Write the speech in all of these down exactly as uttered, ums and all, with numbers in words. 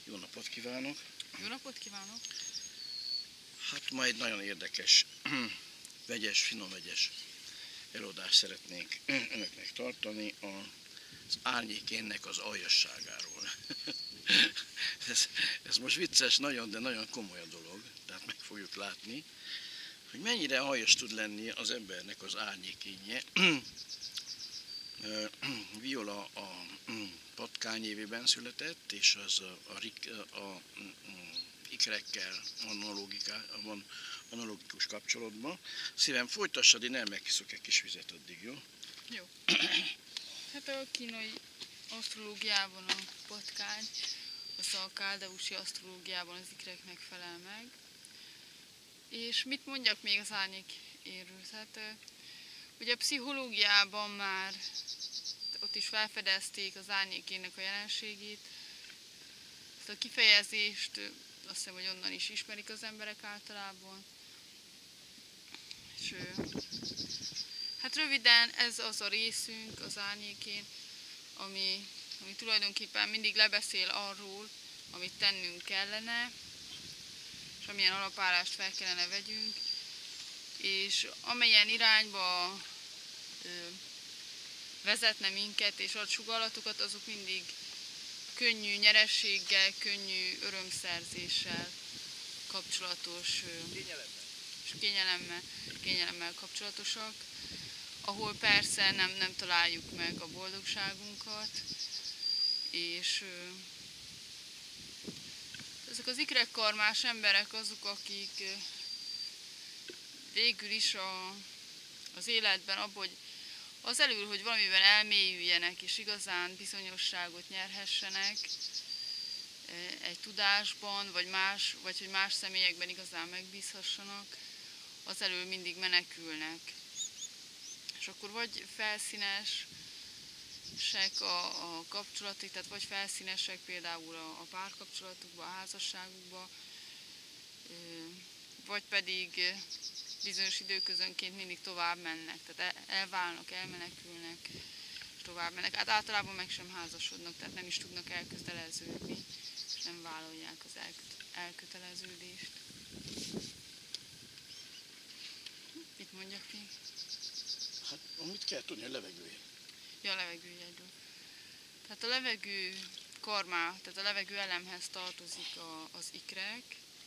Jó napot kívánok! Jó napot kívánok! Hát ma egy nagyon érdekes, vegyes, finomvegyes előadást szeretnénk önöknek tartani az árnyékénnek az aljasságáról. ez, ez most vicces, nagyon, de nagyon komoly a dolog, tehát meg fogjuk látni, hogy mennyire aljas tud lenni az embernek az árnyékénye. Viola a patkány évében született, és az a, a, a, a ikrekkel van analogikus kapcsolatban. Szívem, folytassad, én elmegiszok egy kis vizet addig, jó? Jó. Hát a kínai asztrológiában a patkány, az a káldeusi asztrológiában az ikreknek felel meg. És mit mondjak még az árnyékéről? Hát ugye a pszichológiában már ott is felfedezték az árnyékének a jelenségét. Ezt a kifejezést azt hiszem, hogy onnan is ismerik az emberek általában. És hát röviden ez az a részünk az árnyékén, ami, ami tulajdonképpen mindig lebeszél arról, amit tennünk kellene, és amilyen alapállást fel kellene vegyünk, és amelyen irányba ö, vezetne minket és ad sugallatokat, azok mindig könnyű nyerességgel, könnyű örömszerzéssel kapcsolatos, Kényelemmel. és kényelemmel, kényelemmel kapcsolatosak, ahol persze nem, nem találjuk meg a boldogságunkat, és ezek az ikrekkarmás emberek azok, akik végül is a, az életben abban, hogy azelőtt, hogy valamiben elmélyüljenek és igazán bizonyosságot nyerhessenek egy tudásban, vagy, más, vagy hogy más személyekben igazán megbízhassanak, azelőtt mindig menekülnek. És akkor vagy felszínesek a, a kapcsolatok, tehát vagy felszínesek például a, a párkapcsolatukban, a házasságukban, vagy pedig bizonyos időközönként mindig tovább mennek, tehát elválnak, elmenekülnek, és tovább mennek. Hát általában meg sem házasodnak, tehát nem is tudnak elköteleződni, és nem vállalják az elköteleződést. Mit mondjak még? Hát, mit kell tudni a levegője? Ja, a levegőjegyről. Tehát a levegő karmá, tehát a levegő elemhez tartozik a, az ikrek,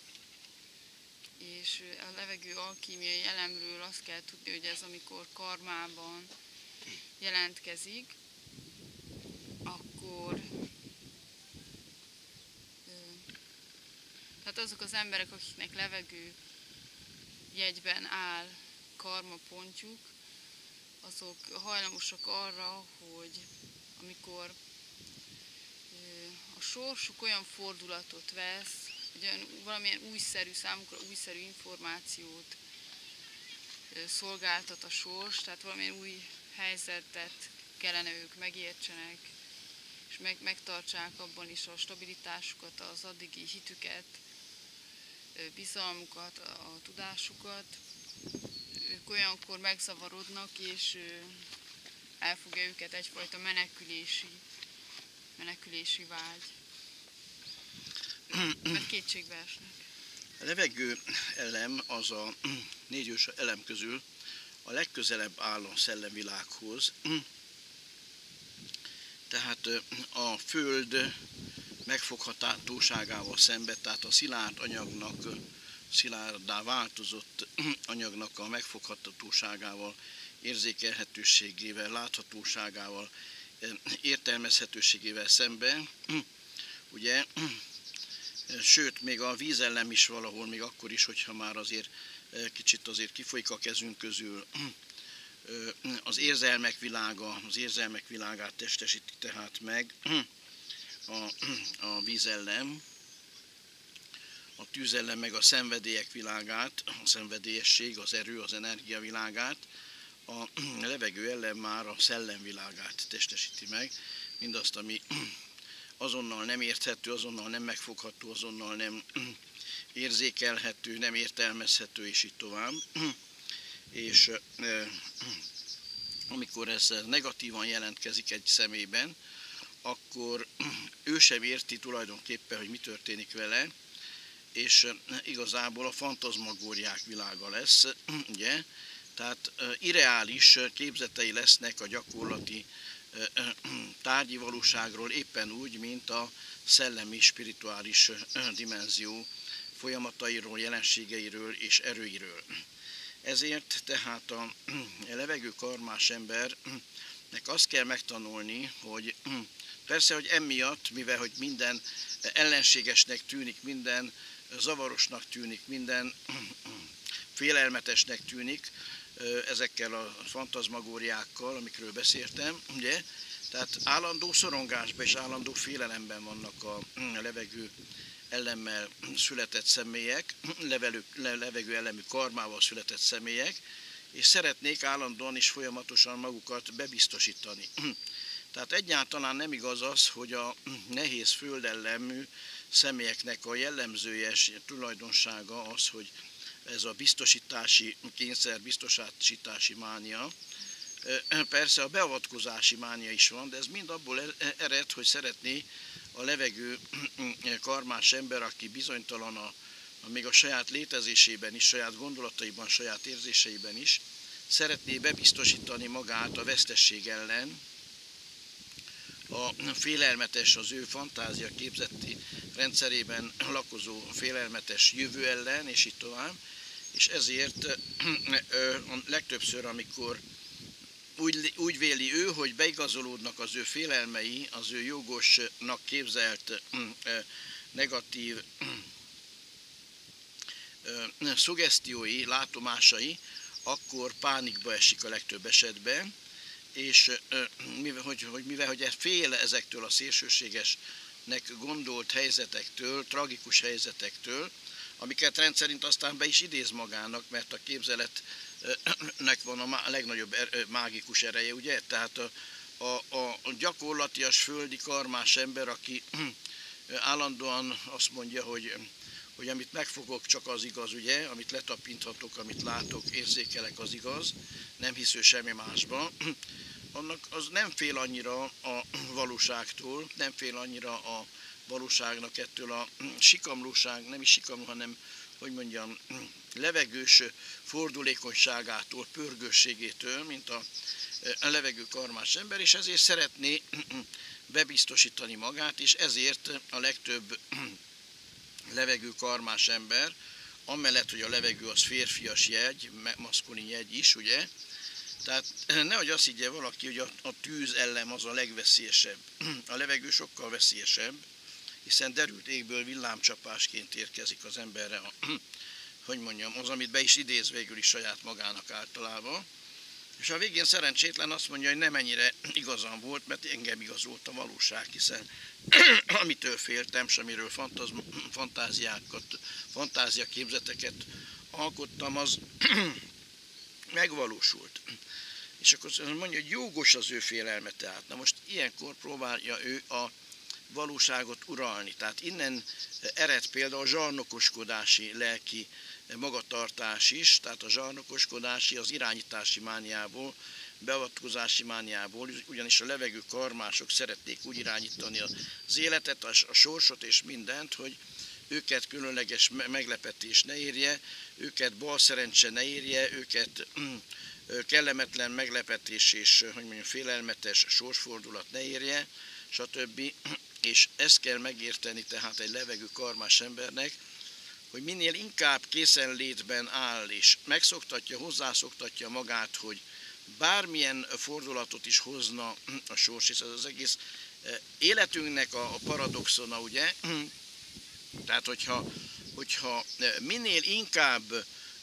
és a levegő alkímiai elemről azt kell tudni, hogy ez amikor karmában jelentkezik, akkor tehát azok az emberek, akiknek levegő jegyben áll karma pontjuk, azok hajlamosak arra, hogy amikor a sorsuk olyan fordulatot vesz, hogy valamilyen újszerű, számukra újszerű információt szolgáltat a sors, tehát valamilyen új helyzetet kellene ők megértsenek, és meg, megtartsák abban is a stabilitásukat, az addigi hitüket, bizalmukat, a tudásukat. Ők olyankor megzavarodnak, és elfogja őket egyfajta menekülési, menekülési vágy. Mert kétségbe esnek. A levegő elem az a négy ős elem közül a legközelebb áll a szellemvilághoz. Tehát a Föld megfoghatóságával szemben, tehát a szilárd anyagnak, szilárddá változott anyagnak a megfoghatóságával, érzékelhetőségével, láthatóságával, értelmezhetőségével szemben, ugye, sőt, még a vízellem is valahol, még akkor is, hogyha már azért kicsit azért kifolyik a kezünk közül, az érzelmek világa, az érzelmek világát testesíti tehát meg a, a vízellem, a tűzellem meg a szenvedélyek világát, a szenvedélyesség, az erő, az energia világát, a levegő ellen már a szellem világát testesíti meg, mindazt, ami azonnal nem érthető, azonnal nem megfogható, azonnal nem érzékelhető, nem értelmezhető, és így tovább. És amikor ez negatívan jelentkezik egy személyben, akkor ő sem érti tulajdonképpen, hogy mi történik vele, és igazából a fantazmagóriák világa lesz, ugye? Tehát irreális képzetei lesznek a gyakorlati tárgyi valóságról, éppen úgy, mint a szellemi, spirituális dimenzió folyamatairól, jelenségeiről és erőiről. Ezért tehát a levegő karmás embernek azt kell megtanulni, hogy persze, hogy emiatt, mivel hogy minden ellenségesnek tűnik, minden zavarosnak tűnik, minden félelmetesnek tűnik, ezekkel a fantazmagóriákkal, amikről beszéltem, ugye? Tehát állandó szorongásban és állandó félelemben vannak a levegő elemmel született személyek, levelő, levegő ellemű karmával született személyek, és szeretnék állandóan és folyamatosan magukat bebiztosítani. Tehát egyáltalán nem igaz az, hogy a nehéz földellemű személyeknek a jellemzője tulajdonsága az, hogy ez a biztosítási kényszer, biztosítási mánia. Persze a beavatkozási mánia is van, de ez mind abból ered, hogy szeretné a levegő karmás ember, aki bizonytalan a, a, még a saját létezésében is, saját gondolataiban, saját érzéseiben is, szeretné bebiztosítani magát a vesztesség ellen, a félelmetes, az ő fantázia képzeti rendszerében lakozó félelmetes jövő ellen, és így tovább. És ezért legtöbbször, amikor úgy, úgy véli ő, hogy beigazolódnak az ő félelmei, az ő jogosnak képzelt negatív szugesztiói, látomásai, akkor pánikba esik a legtöbb esetben, és mivel hogy, hogy, mivel, hogy fél ezektől a szélsőségesnek gondolt helyzetektől, tragikus helyzetektől, amiket rendszerint aztán be is idéz magának, mert a képzeletnek van a legnagyobb mágikus ereje, ugye? Tehát a, a, a gyakorlatias földi karmás ember, aki állandóan azt mondja, hogy, hogy amit megfogok, csak az igaz, ugye? Amit letapinthatok, amit látok, érzékelek, az igaz, nem hisző semmi másba. Annak az nem fél annyira a valóságtól, nem fél annyira a valóságnak ettől a sikamlóság, nem is sikamló, hanem, hogy mondjam, levegős fordulékonyságától, pörgősségétől, mint a levegő karmás ember, és ezért szeretné bebiztosítani magát, és ezért a legtöbb levegő karmás ember, amellett, hogy a levegő az férfias jegy, maszkulin jegy is, ugye? Tehát nehogy azt higgye valaki, hogy a, a tűz ellen az a legveszélyesebb. A levegő sokkal veszélyesebb, hiszen derült égből villámcsapásként érkezik az emberre, a, hogy mondjam, az, amit be is idéz végül is saját magának általában. És a végén szerencsétlen azt mondja, hogy nem ennyire igazam volt, mert engem igazolt a valóság, hiszen amitől féltem, és amiről fantáziákat, fantáziaképzeteket alkottam, az megvalósult. És akkor mondja, hogy jogos az ő félelme tehát. Na most ilyenkor próbálja ő a valóságot uralni. Tehát innen ered például a zsarnokoskodási lelki magatartás is, tehát a zsarnokoskodási az irányítási mániából, beavatkozási mániából, ugyanis a levegő karmások szeretnék úgy irányítani az életet, a sorsot és mindent, hogy őket különleges meglepetés ne érje, őket balszerencse ne érje, őket kellemetlen meglepetés és hogy mondjam, félelmetes sorsfordulat ne érje, stb. És ezt kell megérteni tehát egy levegő karmás embernek, hogy minél inkább készenlétben áll és megszoktatja, hozzászoktatja magát, hogy bármilyen fordulatot is hozna a sors, és ez az egész életünknek a paradoxona, ugye? Tehát, hogyha, hogyha minél inkább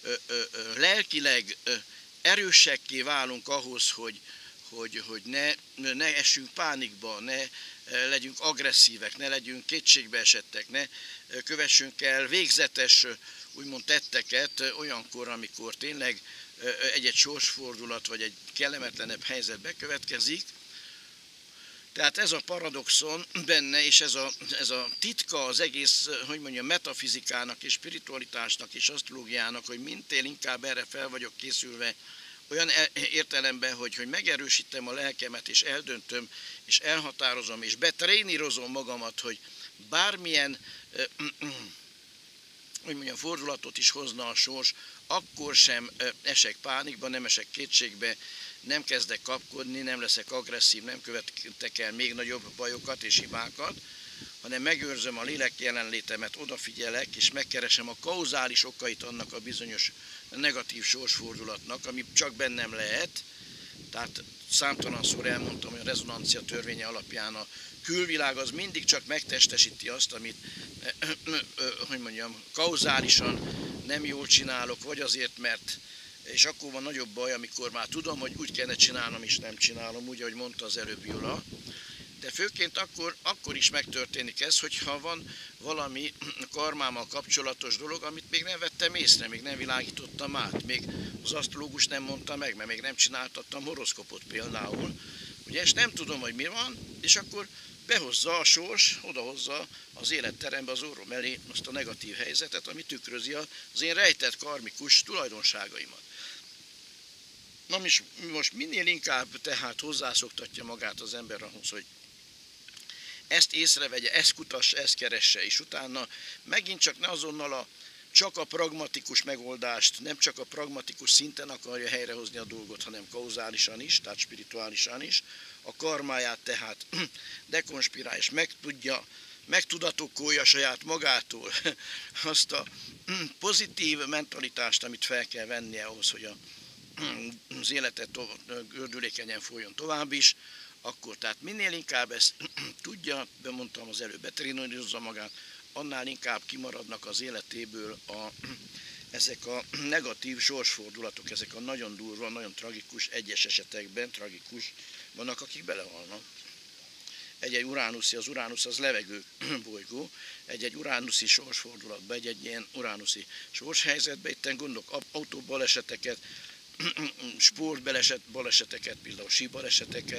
lelkileg erősekké válunk ahhoz, hogy, hogy, hogy ne, ne essünk pánikba, ne legyünk agresszívek, ne legyünk kétségbeesettek, ne kövessünk el végzetes, úgymond tetteket olyankor, amikor tényleg egy-egy sorsfordulat vagy egy kellemetlenebb helyzet bekövetkezik. Tehát ez a paradoxon benne, és ez a, ez a titka az egész, hogy mondjam, metafizikának és spiritualitásnak és asztrológiának, hogy minél inkább erre fel vagyok készülve olyan értelemben, hogy, hogy megerősítem a lelkemet, és eldöntöm, és elhatározom, és betrénírozom magamat, hogy bármilyen hogy mondjam, fordulatot is hozna a sors, akkor sem esek pánikba, nem esek kétségbe, nem kezdek kapkodni, nem leszek agresszív, nem követek el még nagyobb bajokat és hibákat, hanem megőrzöm a lélek jelenlétemet, odafigyelek, és megkeresem a kauzális okait annak a bizonyos negatív sorsfordulatnak, ami csak bennem lehet. Tehát számtalanszor elmondtam, hogy a rezonancia törvénye alapján a külvilág az mindig csak megtestesíti azt, amit, hogy mondjam, kauzálisan nem jól csinálok, vagy azért, mert, és akkor van nagyobb baj, amikor már tudom, hogy úgy kellene csinálnom, és nem csinálom, úgy, ahogy mondta az előbb Jula. De főként akkor, akkor is megtörténik ez, hogyha van valami karmámmal kapcsolatos dolog, amit még nem vettem észre, még nem világítottam át, még az asztrológus nem mondta meg, mert még nem csináltattam horoszkopot például. Ugye, és nem tudom, hogy mi van, és akkor behozza a sors, odahozza az életterembe az orrom elé azt a negatív helyzetet, ami tükrözi az én rejtett karmikus tulajdonságaimat. Na most minél inkább tehát hozzászoktatja magát az ember ahhoz, hogy ezt észrevegye, ezt kutassa, ezt keresse, és utána megint csak ne azonnal a, csak a pragmatikus megoldást, nem csak a pragmatikus szinten akarja helyrehozni a dolgot, hanem kauzálisan is, tehát spirituálisan is, a karmáját tehát dekonspirál, és meg tudja, megtudatokolja saját magától azt a pozitív mentalitást, amit fel kell vennie ahhoz, hogy a, az életet gördülékenyen folyjon tovább is, akkor tehát minél inkább ezt tudja, bemondtam az előbb, betrénírozza magát, annál inkább kimaradnak az életéből a, ezek a negatív sorsfordulatok, ezek a nagyon durva, nagyon tragikus, egyes esetekben tragikus, vannak, akik belehalnak. Egy-egy uránuszi, az Uránusz az levegő bolygó, egy-egy uránuszi sorsfordulatban, egy-egy ilyen uránuszi sorshelyzetben, itten gondolok autóbaleseteket, sportbaleseteket, például síbaleseteket,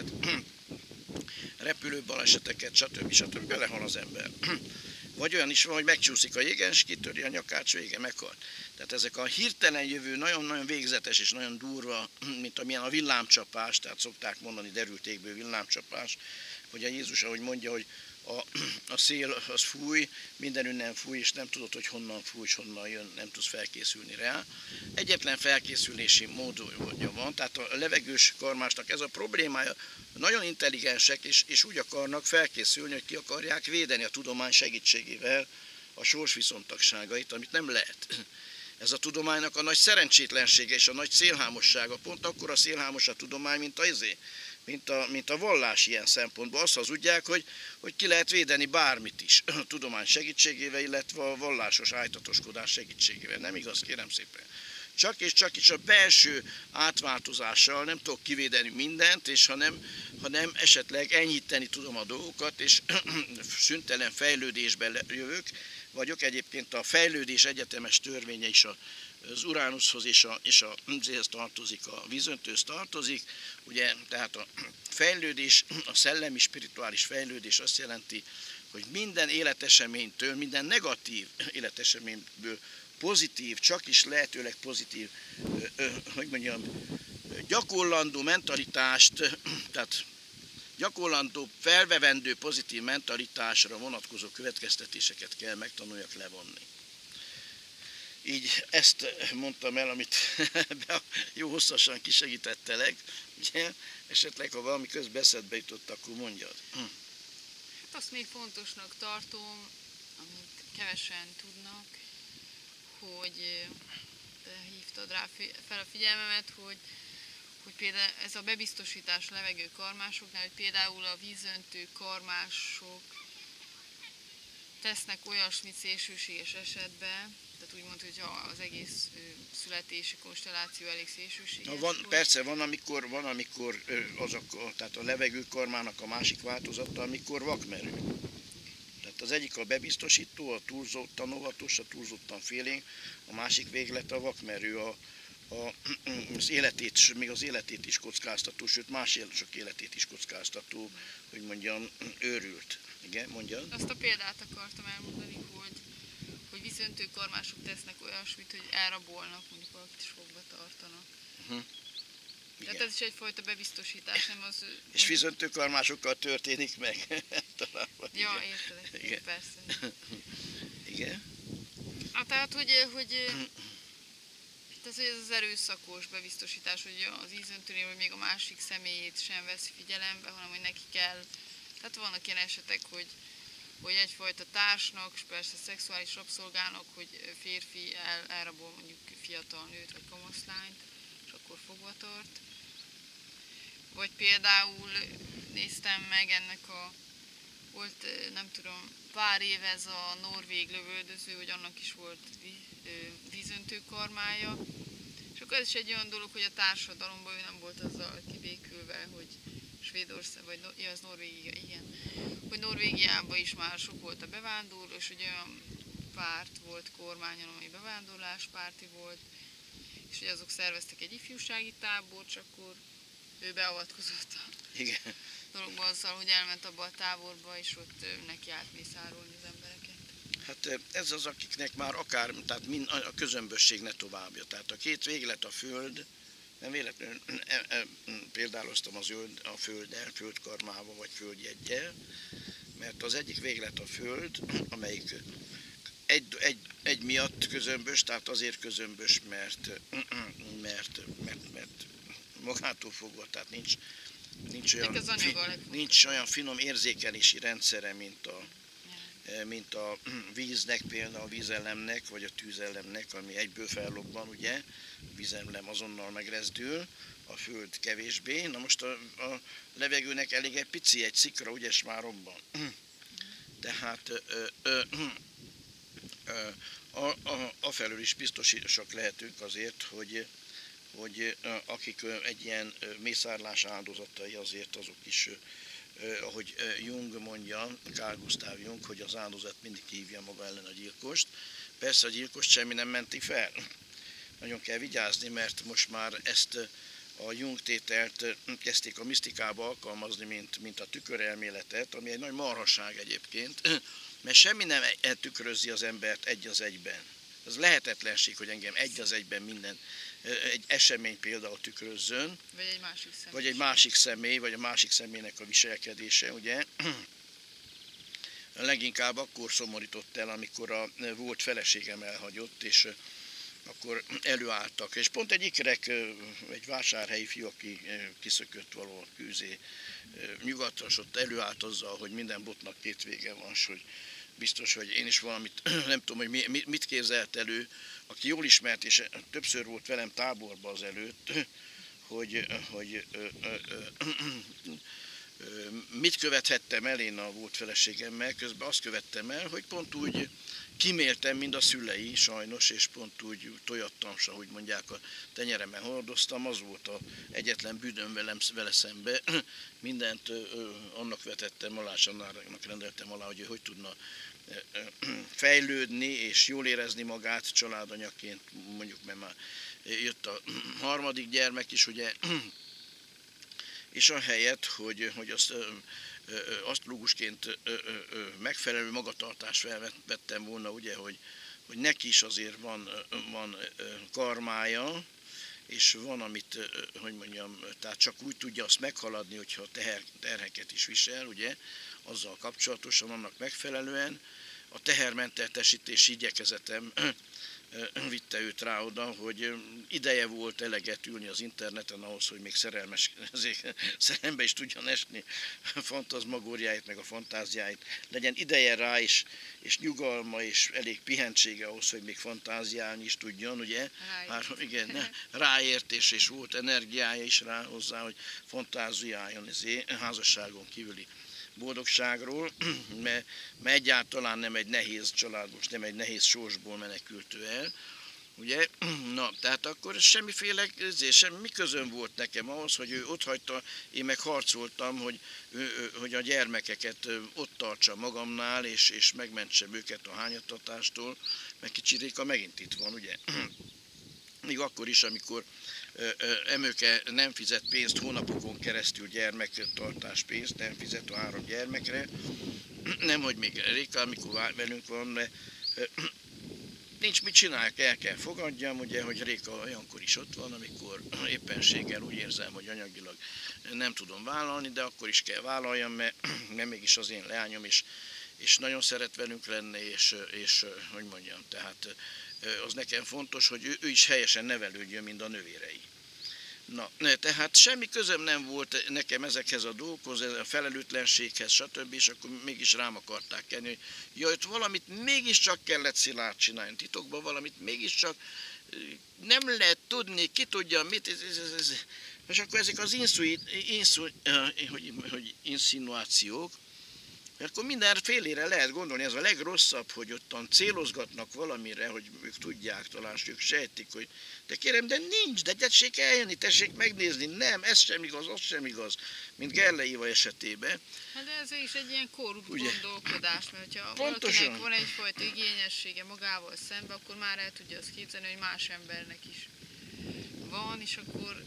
repülőbaleseteket, stb. stb. Belehal az ember. Vagy olyan is van, hogy megcsúszik a jégen, és kitöri a nyakát, és vége meghal. Tehát ezek a hirtelen jövő, nagyon-nagyon végzetes és nagyon durva, mint amilyen a villámcsapás, tehát szokták mondani derültékből villámcsapás, hogy a Jézus, ahogy mondja, hogy a, a szél az fúj, mindenünnen fúj, és nem tudod, hogy honnan fúj, és honnan jön, nem tudsz felkészülni rá. Egyetlen felkészülési módja van, tehát a levegős karmásnak ez a problémája, nagyon intelligensek, és, és úgy akarnak felkészülni, hogy ki akarják védeni a tudomány segítségével a sorsviszontagságait, amit nem lehet. Ez a tudománynak a nagy szerencsétlensége és a nagy szélhámossága. Pont akkor a szélhámos a tudomány, mint a izé. Mint a, mint a vallás ilyen szempontból. Azt hazudják, hogy, hogy ki lehet védeni bármit is a tudomány segítségével, illetve a vallásos ájtatoskodás segítségével. Nem igaz, kérem szépen. Csak és csak is a belső átváltozással nem tudok kivédeni mindent, és hanem, hanem esetleg enyhíteni tudom a dolgokat, és szüntelen fejlődésben jövök, vagyok. Egyébként a fejlődés egyetemes törvénye is a az Uránuszhoz és a, és a zéhez tartozik, a vízöntőhöz tartozik, ugye, tehát a fejlődés, a szellemi, spirituális fejlődés azt jelenti, hogy minden életeseménytől, minden negatív életeseményből pozitív, csak is lehetőleg pozitív, hogy mondjam, gyakorlandó mentalitást, tehát gyakorlandó, felvevendő pozitív mentalitásra vonatkozó következtetéseket kell megtanuljak levonni. Így ezt mondtam el, amit jó hosszasan kisegítettelek, ugye? Esetleg, ha valami közben eszedbe jutott, akkor mondjad. Hm. Azt még fontosnak tartom, amit kevesen tudnak, hogy te hívtad rá fel a figyelmemet, hogy, hogy például ez a bebiztosítás a levegő karmásoknál, hogy például a vízöntő karmások tesznek olyasmit szélsőséges esetben, tehát úgymond, hogyha az egész ö, születési konstelláció elég szélsőséges. Na van, persze, van amikor, van, amikor azok, tehát a levegőkarmának a másik változata, amikor vakmerő. Tehát az egyik a bebiztosító, a túlzottan óvatos, a túlzottan félénk, a másik véglet a vakmerő, a, a, az életét, még az életét is kockáztató, sőt más sok életét is kockáztató, hogy mondjam, őrült. Igen, mondjad. Azt a példát akartam elmondani, hogy hogy vízöntő karmások tesznek olyasmit, hogy elrabolnak, mondjuk valakit is fogva tartanak. Uh-huh. Tehát Igen. ez is egyfajta bebiztosítás, nem az... És fizetőkarmásokkal történik meg. Talán, Ja, igen. értelek, Igen. persze. Igen. Hát tehát, hogy, hogy, tehát, hogy ez az erőszakos bebiztosítás, hogy az ízöntőnél, hogy még a másik személyét sem vesz figyelembe, hanem hogy neki kell. Tehát vannak ilyen esetek, hogy, hogy egyfajta társnak, és persze szexuális rabszolgának, hogy férfi el, elrabol mondjuk fiatal nőt vagy kamaszlányt, és akkor fogva tart. Vagy például néztem meg ennek a, volt nem tudom, pár év ez a norvég lövöldöző, hogy annak is volt vízöntő karmája. És akkor ez is egy olyan dolog, hogy a társadalomban ő nem volt azzal kibékülve, hogy Svédország, vagy ja, az Norvégia, igen, hogy Norvégiában is már sok volt a bevándorló, és hogy olyan párt volt kormányon, ami bevándorláspárti volt, és hogy azok szerveztek egy ifjúsági tábort, és akkor ő beavatkozott a Igen. dologba azzal, hogy elment abba a táborba, és ott neki állt mészárolni az embereket. Hát ez az, akiknek már akár, tehát mind a közömbösség ne továbbja. Tehát a két véglet a föld, nem véletlenül e, e, példáloztam az öld, a földdel, földkarmával vagy földjeggyel, mert az egyik véglet a föld, amelyik egy, egy, egy miatt közömbös, tehát azért közömbös, mert, mert, mert, mert magától fogva, tehát nincs, nincs, olyan, fi, nincs olyan finom érzékelési rendszere, mint a, mint a víznek, például a vízellemnek, vagy a tűzellemnek, ami egyből fellobban, ugye, a vízellem azonnal megrezdül, a föld kevésbé. Na most a, a levegőnek elég egy pici, egy szikra, ugye, és már robban. Tehát ö, ö, ö, a, a, afelől is biztosak lehetünk azért, hogy, hogy akik egy ilyen mészárlás áldozatai, azért azok is, ahogy Jung mondja, Carl Gustav Jung, hogy az áldozat mindig hívja maga ellen a gyilkost. Persze a gyilkost semmi nem menti fel. Nagyon kell vigyázni, mert most már ezt a Jung tételt kezdték a misztikába alkalmazni, mint, mint a tükörelméletet, ami egy nagy marhaság egyébként, mert semmi nem tükrözi az embert egy az egyben. Ez lehetetlenség, hogy engem egy az egyben minden, egy esemény például tükrözzön, vagy egy másik személy, vagy egy másik személy, vagy a másik személynek a viselkedése, ugye. Leginkább akkor szomorított el, amikor a volt feleségem elhagyott, és akkor előálltak. És pont egy ikrek, egy vásárhelyi fiú, aki kiszökött valahol kőzé nyugatra, és ott előállt azzal, hogy minden botnak két vége van, hogy biztos, hogy én is valamit, nem tudom, hogy mit képzelt elő, aki jól ismert, és többször volt velem táborba az előtt, hogy, hogy ö, ö, ö, ö, mit követhettem el én a volt feleségemmel, közben azt követtem el, hogy pont úgy kiméltem, mint a szülei sajnos, és pont úgy tojattam, ahogy mondják, a tenyeremen hordoztam, az volt az egyetlen bűnöm velem, vele szembe. Mindent ö, ö, annak vetettem alá, és annak rendeltem alá, hogy ő hogy tudna ö, ö, fejlődni és jól érezni magát családanyaként, mondjuk, mert már jött a harmadik gyermek is, ugye, és ahelyett, hogy, hogy azt asztrológusként megfelelő magatartást felvettem volna, ugye, hogy, hogy neki is azért van, van karmája, és van, amit, hogy mondjam, tehát csak úgy tudja azt meghaladni, hogyha teher, terheket is visel, ugye, azzal kapcsolatosan, annak megfelelően. A tehermentesítési igyekezetem vitte őt rá oda, hogy ideje volt eleget ülni az interneten ahhoz, hogy még szerelmes, szerelembe is tudjon esni fantazmagóriáit, meg a fantáziáit. Legyen ideje rá is, és nyugalma, és elég pihentsége ahhoz, hogy még fantáziálni is tudjon, ugye? Már, igen, ne, ráért, és, és volt energiája is rá hozzá, hogy fantáziáljon ezért házasságon kívüli boldogságról, mert, mert egyáltalán nem egy nehéz családból, nem egy nehéz sorsból menekült ő el, ugye? Na, tehát akkor semmiféle, semmi mi közön volt nekem ahhoz, hogy ő ott hagyta, én meg harcoltam, hogy, hogy a gyermekeket ott tartsa magamnál, és, és megmentsem őket a hányattatástól, mert kicsi Réka megint itt van, ugye? Még akkor is, amikor Emőke nem fizet pénzt hónapokon keresztül, gyermektartás pénzt, nem fizet a három gyermekre. Nem, hogy még Réka, amikor velünk van, de nincs mit csinálják, el kell fogadjam, ugye, hogy Réka olyankor is ott van, amikor éppenséggel úgy érzem, hogy anyagilag nem tudom vállalni, de akkor is kell vállaljam, mert, mert mégis az én leányom is, és nagyon szeret velünk lenni, és, és hogy mondjam, tehát az nekem fontos, hogy ő, ő is helyesen nevelődjön, mint a nővérei. Na, tehát semmi közöm nem volt nekem ezekhez a dolgokhoz, a felelőtlenséghez, stb. És akkor mégis rám akarták kenni, hogy jaj, ott valamit mégiscsak kellett Szilárd csinálni, titokban valamit mégiscsak nem lehet tudni, ki tudja mit, ez, ez, ez. És akkor ezek az inszu, inszu, hogy, hogy inszinuációk, mert akkor minden félére lehet gondolni, ez a legrosszabb, hogy ottan célozgatnak valamire, hogy ők tudják, talán ők sejtik, hogy de kérem, de nincs, de tessék eljönni, tessék megnézni, nem, ez sem igaz, az sem igaz, mint Gerle Éva esetében. Hát de ez is egy ilyen korrupt Ugye? Gondolkodás, mert ha Pontosan. valakinek van egyfajta igényessége magával szemben, akkor már el tudja azt képzelni, hogy más embernek is van, és akkor...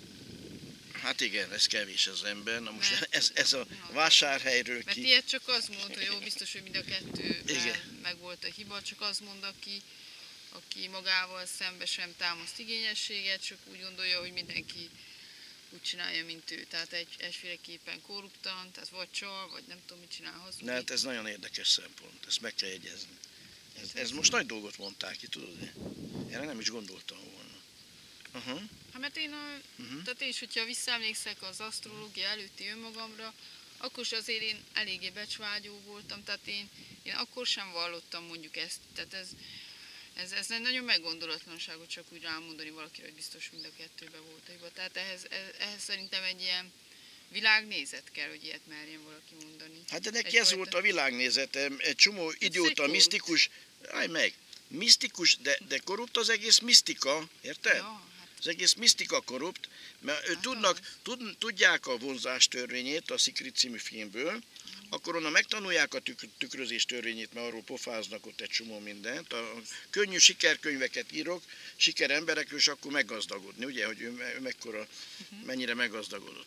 Hát igen, ez kevés az ember. Na most Mert- ez, ez a vásárhelyről Mert ki... ilyet csak az mond, hogy jó, biztos, hogy mind a kettő Igen. meg volt a hiba, csak az mond, aki, aki magával szembe sem támaszt igényességet, csak úgy gondolja, hogy mindenki úgy csinálja, mint ő. Tehát egy, egyféleképpen korruptan, tehát vagy csal, vagy nem tudom, mit csinál, hazudik. Na, hát ez nagyon érdekes szempont, ezt meg kell jegyezni. Ez, ez most nagy dolgot mondták ki, tudod? Erre nem is gondoltam volna. Aha. Hát mert én, a, Uh-huh. tehát én is, hogyha visszaemlékszek az asztrológia előtti önmagamra, akkor is azért én eléggé becsvágyó voltam, tehát én, én akkor sem vallottam mondjuk ezt, tehát ez, ez, ez egy nagyon meggondolatlanságot csak úgy rámondani valakire, hogy biztos mind a kettőben volt a hiba. Tehát ehhez, ehhez szerintem egy ilyen világnézet kell, hogy ilyet merjen valaki mondani. Hát de neki ez Egyfajta- volt a világnézete, egy csomó idióta, korrupt. misztikus, állj meg, misztikus, de, de korrupt az egész misztika, érted? Ja, hát Az egész misztika korrupt, mert ő Hát tudnak, az. tud, tudják a vonzás törvényét a Secret című filmből, akkor onnan megtanulják a tük, tükrözés törvényét, mert arról pofáznak ott egy csomó mindent. A könnyű sikerkönyveket írok, sikeremberekről, és akkor meggazdagodni, ugye, hogy ő, me- ő mekkora, mennyire meggazdagodott.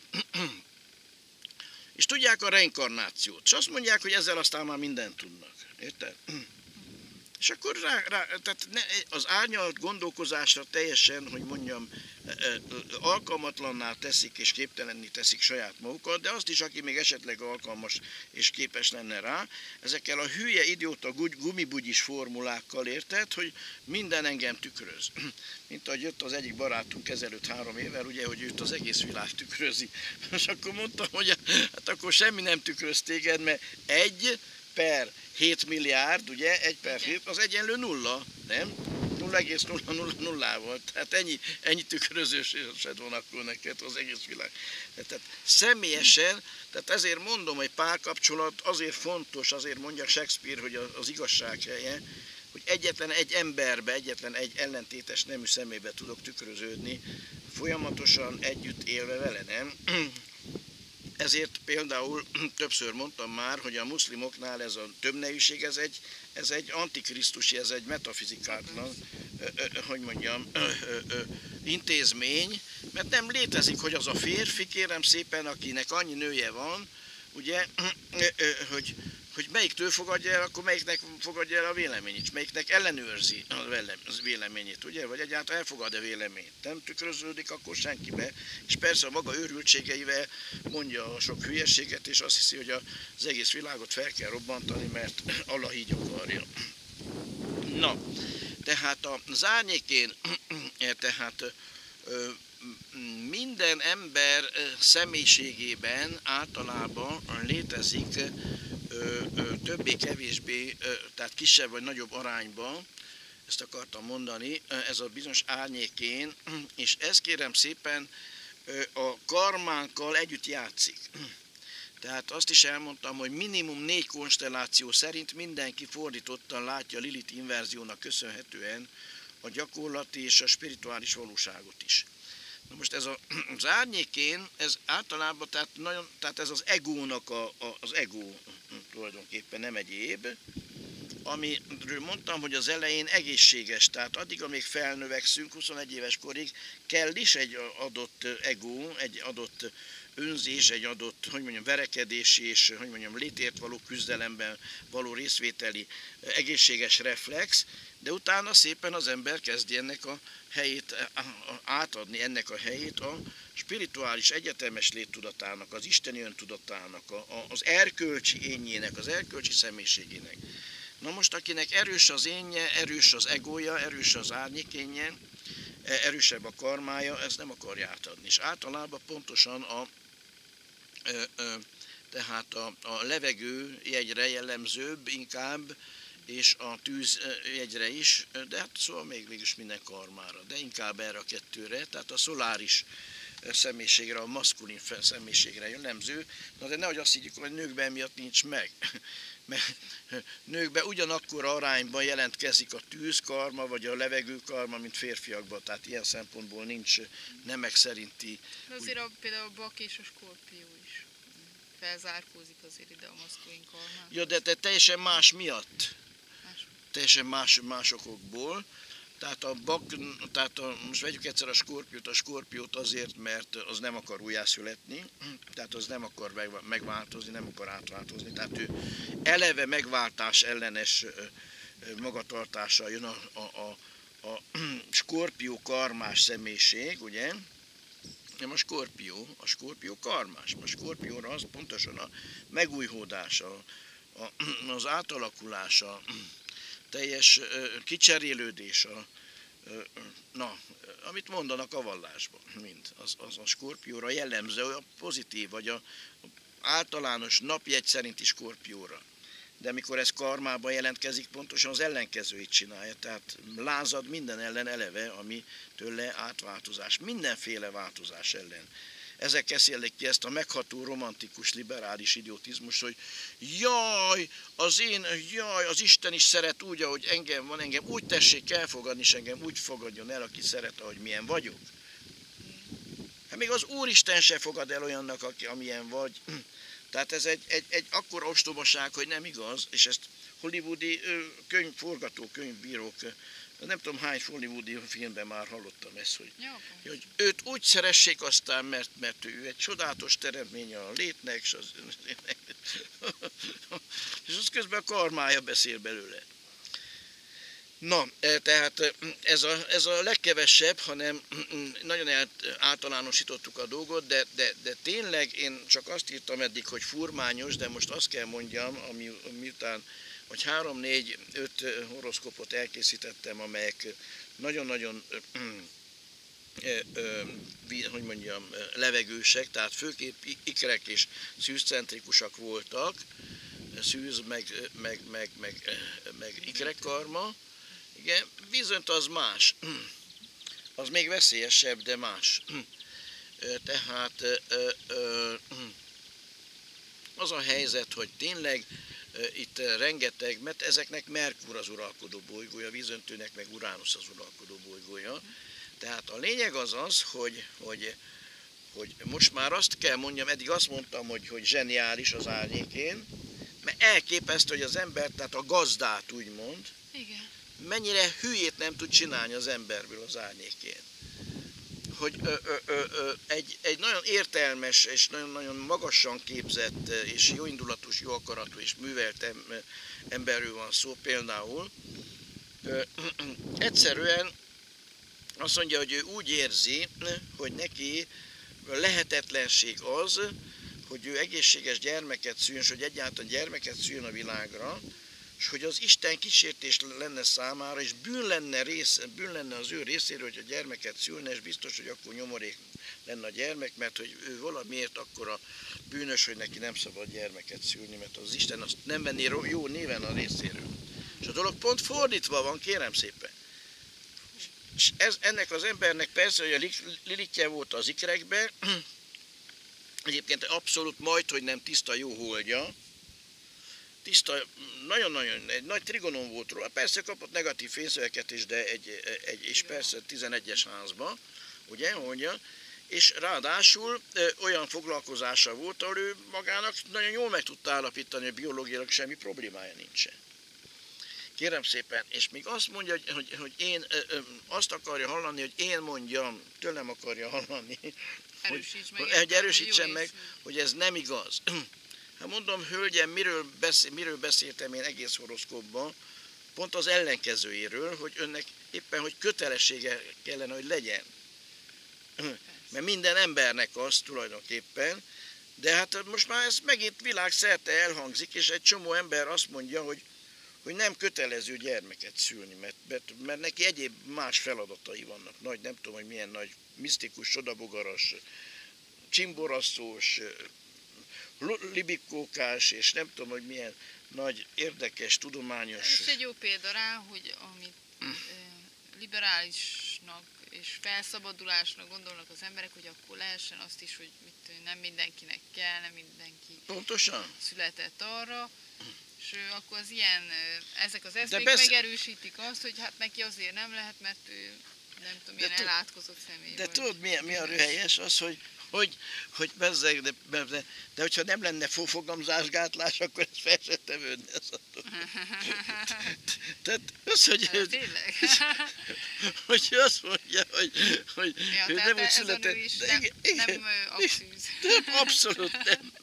És tudják a reinkarnációt, és azt mondják, hogy ezzel aztán már mindent tudnak, érted? És akkor rá, rá, tehát ne, az árnyalt gondolkozásra teljesen, hogy mondjam, alkalmatlanná teszik és képtelenné teszik saját magukat, de azt is, aki még esetleg alkalmas és képes lenne rá, ezekkel a hülye, idióta, gugy- gumibugyis formulákkal, érted, hogy minden engem tükröz. Mint ahogy jött az egyik barátunk ezelőtt három évvel, ugye, hogy őt az egész világ tükrözi. És akkor mondtam, hogy hát akkor semmi nem tükröz téged, mert egy per hét milliárd, ugye, egy per hét, az egyenlő nulla, nem? nulla egész nulla nulla nullával, tehát ennyi, ennyi tükrözősed van akkor neked az egész világ. Tehát személyesen, tehát ezért mondom, hogy párkapcsolat azért fontos, azért mondja Shakespeare, hogy az igazság helye, hogy egyetlen egy emberbe, egyetlen egy ellentétes nemű szemébe tudok tükröződni, folyamatosan együtt élve vele, nem? Ezért például többször mondtam már, hogy a muszlimoknál ez a többnejűség, ez egy, ez egy antikrisztusi, ez egy metafizikátlan, ö, ö, hogy mondjam, ö, ö, ö, intézmény, mert nem létezik, hogy az a férfi, kérem szépen, akinek annyi nője van, ugye, ö, ö, hogy, hogy melyiktől fogadja el, akkor melyiknek fogadja el a véleményét, és melyiknek ellenőrzi a véleményét, ugye, vagy egyáltalán elfogad a véleményt. Nem tükröződik akkor senkibe, és persze a maga őrültségeivel mondja a sok hülyeséget, és azt hiszi, hogy az egész világot fel kell robbantani, mert Allah így akarja. Na, tehát az árnyékén, tehát minden ember személyiségében általában létezik többé-kevésbé, tehát kisebb vagy nagyobb arányban, ezt akartam mondani, ez a bizonyos árnyékén, és ez kérem szépen a karmánkkal együtt játszik. Tehát azt is elmondtam, hogy minimum négy konstelláció szerint mindenki fordítottan látja Lilith inverziónak köszönhetően a gyakorlati és a spirituális valóságot is. Na most ez a, az árnyékén, ez általában, tehát, nagyon, tehát ez az egónak a, a, az ego tulajdonképpen nem egyéb, amiről mondtam, hogy az elején egészséges, tehát addig, amíg felnövekszünk, huszonegy éves korig kell is egy adott ego, egy adott önzés, egy adott, hogy mondjam, verekedési és, hogy mondjam, létért való küzdelemben való részvételi egészséges reflex, de utána szépen az ember kezdi ennek a helyét átadni, ennek a helyét a spirituális egyetemes léttudatának, az isteni öntudatának, az erkölcsi énjének, az erkölcsi személyiségének. Na most, akinek erős az énje, erős az egója, erős az árnyékénje, erősebb a karmája, ezt nem akarja átadni. És általában pontosan a, tehát a, a levegő jegyre jellemzőbb inkább, és a tűz jegyre is, de hát szóval még mégis minden karmára, de inkább erre a kettőre, tehát a szoláris személyiségre, a maszkulin személyiségre jellemző, na de nehogy azt higgyük, hogy nőkben miatt nincs meg. Mert nőkben ugyanakkor arányban jelentkezik a tűzkarma, vagy a levegőkarma, mint férfiakban, tehát ilyen szempontból nincs nemek szerinti... De azért a, például a bak és a skorpió is felzárkózik azért ide a maszkulin karmán. Ja, de, de teljesen más miatt. Más. Teljesen más, más okokból. Tehát a bak, tehát a, most vegyük egyszer a skorpiót, a skorpiót azért, mert az nem akar újjászületni, tehát az nem akar megváltozni, nem akar átváltozni, tehát ő eleve megváltás ellenes magatartással jön a, a, a, a skorpió karmás személyiség, ugye? Nem a skorpió, a skorpió karmás, a skorpióra az pontosan a megújhódás, a, a, az átalakulás, a teljes kicserélődés, a, na, amit mondanak a vallásban, mind, az, az a skorpióra jellemző, a pozitív, vagy a általános napjegy szerinti skorpióra. De amikor ez karmában jelentkezik, pontosan az ellenkezőit csinálja, tehát lázad minden ellen eleve, ami tőle átváltozás, mindenféle változás ellen. Ezek keszelik ki ezt a megható, romantikus, liberális idiotizmus, hogy jaj, az én, jaj, az Isten is szeret úgy, ahogy engem van, engem úgy tessék elfogadni, és engem úgy fogadjon el, aki szeret, ahogy milyen vagyok. Hát még az Úristen se fogad el olyannak, aki, amilyen vagy. Tehát ez egy, egy, egy akkora ostobaság, hogy nem igaz, és ezt hollywoodi könyv, forgatókönyvbírók, nem tudom hány hollywoodi filmben már hallottam ezt, hogy, hogy őt úgy szeressék aztán, mert, mert ő egy csodálatos teremtménye a létnek, és az, és az közben a karmája beszél belőle. Na, tehát ez a, ez a legkevesebb, hanem nagyon általánosítottuk a dolgot, de, de, de tényleg én csak azt írtam eddig, hogy furmányos, de most azt kell mondjam, ami, miután hogy három, négy, öt horoszkopot elkészítettem, amelyek nagyon-nagyon, hogy mondjam, levegősek, tehát főképp ikrek és szűzcentrikusak voltak, szűz meg, meg, meg, meg, meg ikrek karma. Igen, bizony az más, az még veszélyesebb, de más. Tehát az a helyzet, hogy tényleg itt rengeteg, mert ezeknek Merkur az uralkodó bolygója, vízöntőnek meg Uránusz az uralkodó bolygója. Tehát a lényeg az az, hogy, hogy, hogy most már azt kell mondjam, eddig azt mondtam, hogy, hogy zseniális az árnyékén, mert elképesztő, hogy az ember, tehát a gazdát úgymond, igen, mennyire hülyét nem tud csinálni az emberből az árnyékén. Hogy ö, ö, ö, ö, egy, egy nagyon értelmes és nagyon-nagyon magasan képzett és jóindulatos, jó akaratú és művelt emberről van szó például. Ö, ö, egyszerűen azt mondja, hogy ő úgy érzi, hogy neki lehetetlenség az, hogy ő egészséges gyermeket szüljön, és hogy egyáltalán gyermeket szüljön a világra, és hogy az Isten kísértés lenne számára, és bűn lenne, rész, bűn lenne az ő részéről, hogy a gyermeket szülne, és biztos, hogy akkor nyomorék lenne a gyermek, mert hogy ő valamiért akkor a bűnös, hogy neki nem szabad gyermeket szülni, mert az Isten azt nem venné jó néven a részéről. És a dolog pont fordítva van, kérem szépen. És ez, ennek az embernek persze, hogy a Lilithje volt az ikrekbe, egyébként abszolút majd, hogy nem tiszta jó holdja, tiszta, nagyon-nagyon, egy nagy trigonon volt róla, persze kapott negatív fényszöveket is, de egy, egy és persze tizenegyes házba, ugye, mondja, és ráadásul ö, olyan foglalkozása volt, ahol ő magának nagyon jól meg tudta állapítani, hogy biológiailag semmi problémája nincsen. Kérem szépen, és még azt mondja, hogy, hogy, hogy én ö, ö, azt akarja hallani, hogy én mondjam, tőlem akarja hallani, Erősíts meg, hogy, értem, hogy erősítsem jó meg, észre. hogy ez nem igaz. Hát mondom, hölgyem, miről, beszél, miről beszéltem én egész horoszkópban? Pont az ellenkezőjéről, hogy önnek éppen, hogy kötelessége kellene, hogy legyen. Mert minden embernek az tulajdonképpen, de hát most már ez megint világszerte elhangzik, és egy csomó ember azt mondja, hogy, hogy nem kötelező gyermeket szülni, mert, mert, mert neki egyéb más feladatai vannak. Nagy, nem tudom, hogy milyen nagy misztikus, sodabogaras, csimboraszós, libikókás, és nem tudom, hogy milyen nagy, érdekes, tudományos... Ez egy jó példa rá, hogy amit ö, liberálisnak és felszabadulásnak gondolnak az emberek, hogy akkor lehessen azt is, hogy mit, nem mindenkinek kell, nem mindenki Pontosan. született arra, és ö, akkor az ilyen, ö, ezek az eszmék persze- megerősítik azt, hogy hát neki azért nem lehet, mert ő nem tudom, De ilyen tu- elátkozott személy. De vagy tudod, mi, mi a bűnös. röhelyes? Az, hogy, hogy, hogy bezzeg, de, de, de, de hogyha nem lenne fogamzásgátlás, akkor ez fel se tevődne. Ez attól. Tehát az, hogy, Hát, tényleg? hogy azt mondja, hogy, hogy Ja, ő tehát nem úgy ez a született. nő is de nem, igen, nem igen. ö, abszűz. Nem, abszolút nem.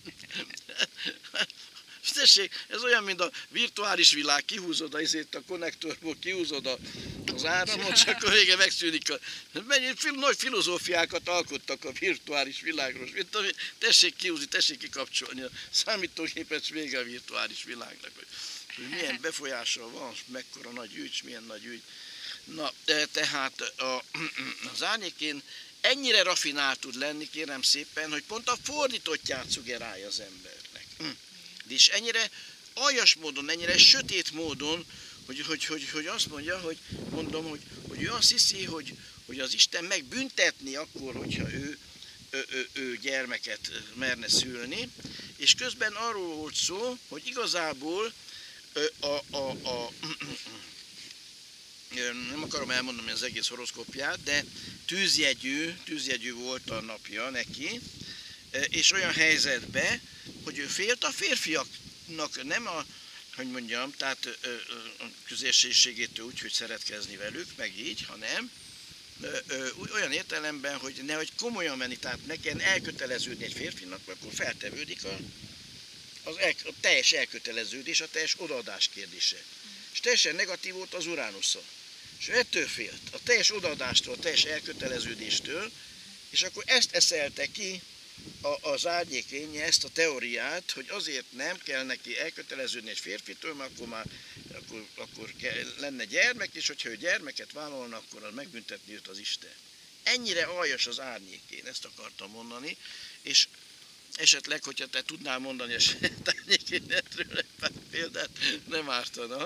Tessék, ez olyan, mint a virtuális világ, kihúzod a, izét a konnektorból, kihúzod a, az áramot, és akkor vége megszűnik. A, mennyi fil, nagy filozófiákat alkottak a virtuális világról. Mint, ami, tessék kihúzni, tessék kikapcsolni a számítógépet, és vége a virtuális világnak. Hogy, hogy milyen befolyással van, mekkora nagy ügy, milyen nagy ügy. Na, tehát a, az árnyékén ennyire rafinált tud lenni, kérem szépen, hogy pont a fordítottját szugerálja az embernek. De és ennyire aljas módon, ennyire sötét módon, hogy, hogy, hogy, hogy azt mondja, hogy mondom, hogy, hogy ő azt hiszi, hogy, hogy az Isten megbüntetni akkor, hogyha ő, ő, ő, ő gyermeket merne szülni, és közben arról volt szó, hogy igazából a, a, a, a nem akarom elmondani az egész horoszkópját, de tűzjegyű, tűzjegyű volt a napja neki, és olyan helyzetben, hogy ő félt a férfiaknak, nem a, hogy mondjam, tehát a közérségségétől úgy, hogy szeretkezni velük, meg így, hanem olyan értelemben, hogy nehogy komolyan menni, tehát ne kell elköteleződni egy férfinak, akkor feltevődik a, az el, a teljes elköteleződés, a teljes odaadás kérdése. És teljesen negatív volt az Uránuszon. És ő ettől félt, a teljes odaadástól, a teljes elköteleződéstől, és akkor ezt eszelte ki a, az árnyékénye, ezt a teóriát, hogy azért nem kell neki elköteleződni egy férfitől, mert akkor már akkor, akkor kell, lenne gyermek, és hogyha ő gyermeket vállalna, akkor az megbüntetni őt az Isten. Ennyire aljas az árnyékén, ezt akartam mondani, és esetleg, hogyha te tudnál mondani a saját árnyékénetről egy pár példát, nem ártana.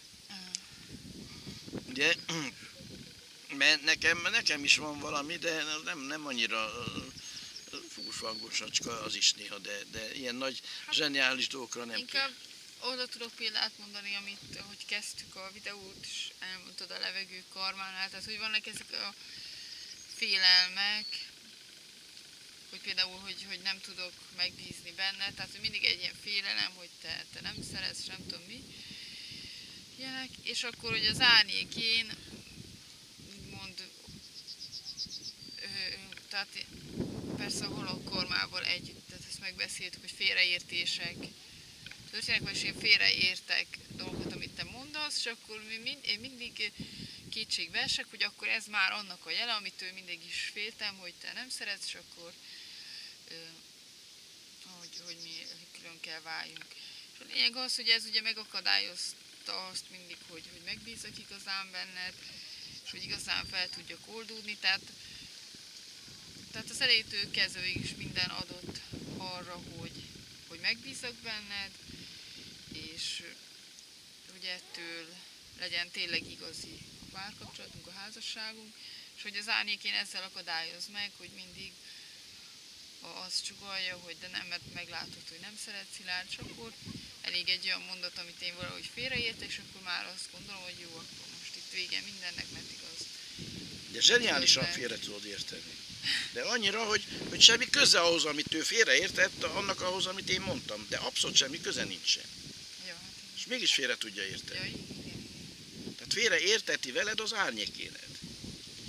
Ugye, mert nekem, nekem is van valami, de nem, nem annyira fúsvangosacska az is néha, de, de ilyen nagy, zseniális dolgokra nem Inkább oda tudok példát mondani, amit, ahogy kezdtük a videót, és elmondtad a levegő karmánál, tehát hogy vannak ezek a félelmek, hogy például, hogy, hogy nem tudok megbízni benne, tehát hogy mindig egy ilyen félelem, hogy te, te nem szeretsz, nem tudom mi, ilyenek, és akkor, hogy az árnyékén, úgymond, ö, tehát persze a holokkormával együtt, tehát ezt megbeszéltük, hogy félreértések történnek, vagyis én félreértek dolgokat, amit te mondasz, és akkor mi mind, én mindig kétségbe esek, hogy akkor ez már annak a jele, amitől mindig is féltem, hogy te nem szeretsz, és akkor ö, hogy, hogy mi külön kell váljunk. És a lényeg az, hogy ez ugye megakadályozta azt mindig, hogy, hogy megbízzak igazán benned, és hogy igazán fel tudjak oldódni, tehát Tehát az elejétől kezdve is minden adott arra, hogy, hogy megbízzak benned, és hogy ettől legyen tényleg igazi a párkapcsolatunk, a házasságunk, és hogy az árnyékén ezzel akadályoz meg, hogy mindig azt csugalja, hogy de nem, mert meglátod, hogy nem szeret Szilárd, és akkor elég egy olyan mondat, amit én valahogy félreértek, és akkor már azt gondolom, hogy jó, akkor most itt vége mindennek, mert igaz. De zseniálisan félre tudod érteni. De annyira, hogy, hogy semmi köze ahhoz, amit ő félreértett, annak ahhoz, amit én mondtam. De abszolút semmi köze nincsen. Ja, hát És mégis félre tudja érteni. ja, igen. Tehát félre érteti veled az árnyékéned.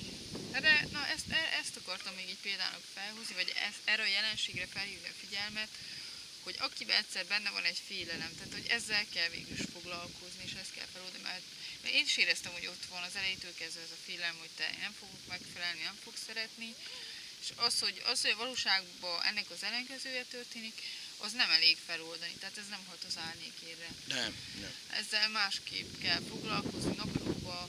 Erre, na ezt, e- ezt akartam még így például felhozni, vagy ezt, erre a jelenségre felhívni a figyelmet, hogy akiben egyszer benne van egy félelem, tehát hogy ezzel kell végül is foglalkozni, és ezt kell feloldani, mert, mert én is éreztem, hogy ott van az elejétől kezdve ez a félelem, hogy te nem fogok megfelelni, nem fogsz szeretni, és az, hogy, az, hogy a valóságban ennek az ellenkezője történik, az nem elég feloldani, tehát ez nem hat az árnyékére. Nem, nem. Ezzel másképp kell foglalkozni, naplóba,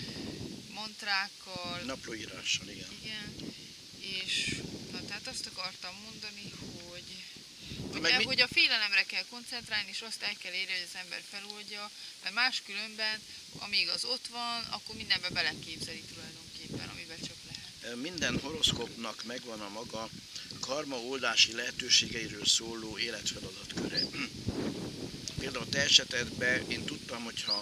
mantrákkal. Naplóírással, igen. Igen, és na, tehát azt akartam mondani, hogy, hogy, meg e, mi- hogy a félelemre kell koncentrálni, és azt el kell érni, hogy az ember feloldja, mert máskülönben, amíg az ott van, akkor mindenbe beleképzeli tulajdonképpen, amiben csak lehet. Minden horoszkópnak megvan a maga karma oldási lehetőségeiről szóló életfeladatköre. Például a te esetedben én tudtam, hogyha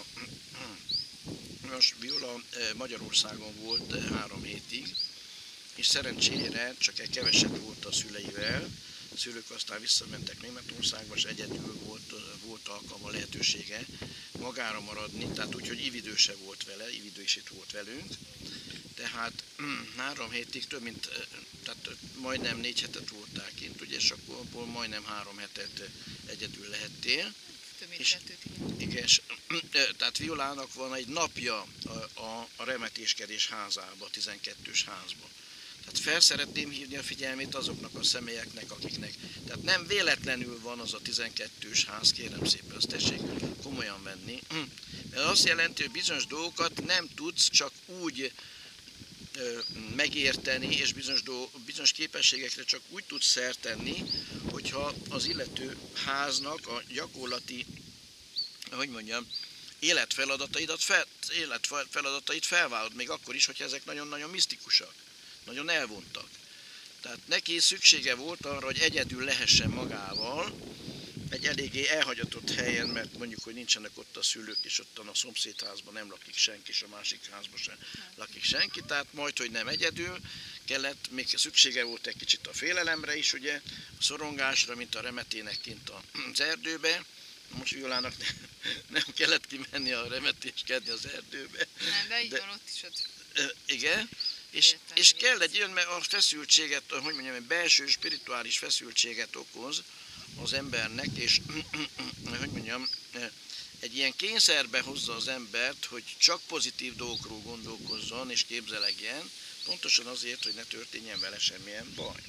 most Viola Magyarországon volt három hétig, és szerencsére csak egy keveset volt a szüleivel, a szülők aztán visszamentek Németországba, és egyedül volt, volt alkalma, lehetősége magára maradni, tehát úgyhogy Ividő se volt vele, Ividő is itt volt velünk. Tehát három hétig több mint, tehát majdnem négy hetet voltál kint, ugye, és akkor abból majdnem három hetet egyedül lehettél. Több mint És- kettőt, igen. Igen, és, tehát Violának van egy napja a, a, a remetéskedés házába, a tizenkettős házba. Tehát fel szeretném hívni a figyelmét azoknak a személyeknek, akiknek. Tehát nem véletlenül van az a tizenkettős ház, kérem szépen, azt tessék komolyan venni. Mert azt jelenti, hogy bizonyos dolgokat nem tudsz csak úgy ö, megérteni, és bizonyos, dolg, bizonyos képességekre csak úgy tudsz szert tenni, hogyha az illető háznak a gyakorlati, hogy mondjam, életfeladataidat fel, életfeladatait felvállalod, még akkor is, hogyha ezek nagyon-nagyon misztikusak, nagyon elvontak. Tehát neki szüksége volt arra, hogy egyedül lehessen magával, egy eléggé elhagyatott helyen, mert mondjuk, hogy nincsenek ott a szülők, és ott a szomszédházban nem lakik senki, és a másik házban sem lakik senki, tehát majd, hogy nem egyedül, kellett, még szüksége volt egy kicsit a félelemre is, ugye, a szorongásra, mint a remetének kint az erdőbe. Most Violának nem kellett kimenni a remetéskedni az erdőbe. Nem, de így De- van ott is, ott Ö, igen, és, Értem, és igen. kell egy olyan, mert a feszültséget, hogy mondjam, egy belső spirituális feszültséget okoz az embernek, és hogy mondjam, egy ilyen kényszerbe hozza az embert, hogy csak pozitív dolgokról gondolkozzon és képzelegjen, pontosan azért, hogy ne történjen vele semmilyen baj.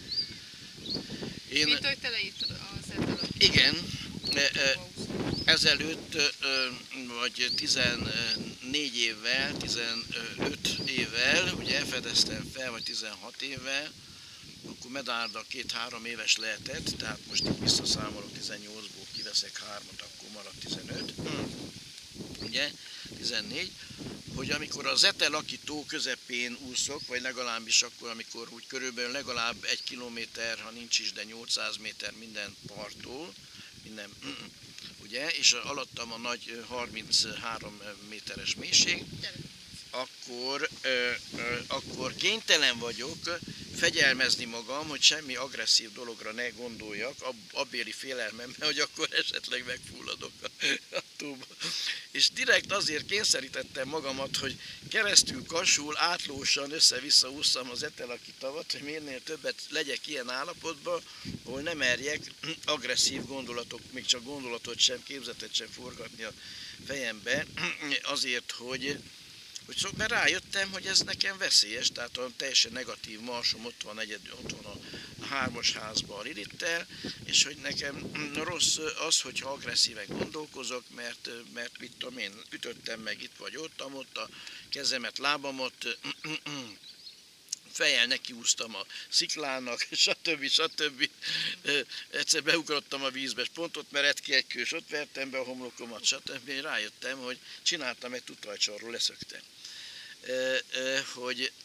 Én, mint ahogy te leírtad az eddel igen, e, e, a ezelőtt, ö, vagy tizennégy évvel, tizenöt évvel, ugye elfedeztem fel, vagy tizenhat évvel, akkor Medárda két-három éves lehetett, tehát most így visszaszámolok, tizennyolcból kiveszek hármat, akkor marad tizenöt, ugye, tizennégy, hogy amikor a Zetelaki tó közepén úszok, vagy legalábbis akkor, amikor úgy körülbelül legalább egy kilométer, ha nincs is, de nyolcszáz méter minden parttól, minden, ugye, és alattam a nagy harminchárom méteres mélység, akkor, ö, ö, akkor kénytelen vagyok fegyelmezni magam, hogy semmi agresszív dologra ne gondoljak, ab, abbéli félelmemben, hogy akkor esetleg megfulladok a, a tóba. És direkt azért kényszerítettem magamat, hogy keresztül kasul, átlósan össze-vissza ússzam az Etelaki tavat, hogy minél többet legyek ilyen állapotban, ahol nem merjek agresszív gondolatok, még csak gondolatot sem, képzetet sem forgatni a fejembe, azért, hogy Hogy szó, mert rájöttem, hogy ez nekem veszélyes, tehát a teljesen negatív marsom ott van egyedül, ott van a, a hármas házban a Lilittel, és hogy nekem rossz az, hogyha agresszíven gondolkozok, mert, mert mit tudom én, ütöttem meg itt vagy ott, ott a kezemet, lábamat, fejjel nekiúztam a sziklának, stb. stb. Egyszer beugrottam a vízbe, és pont ott merett ki egy kős, ott vertem be a homlokomat, stb. Én rájöttem, hogy csináltam egy tutajcsarról, leszöktem. Hogy,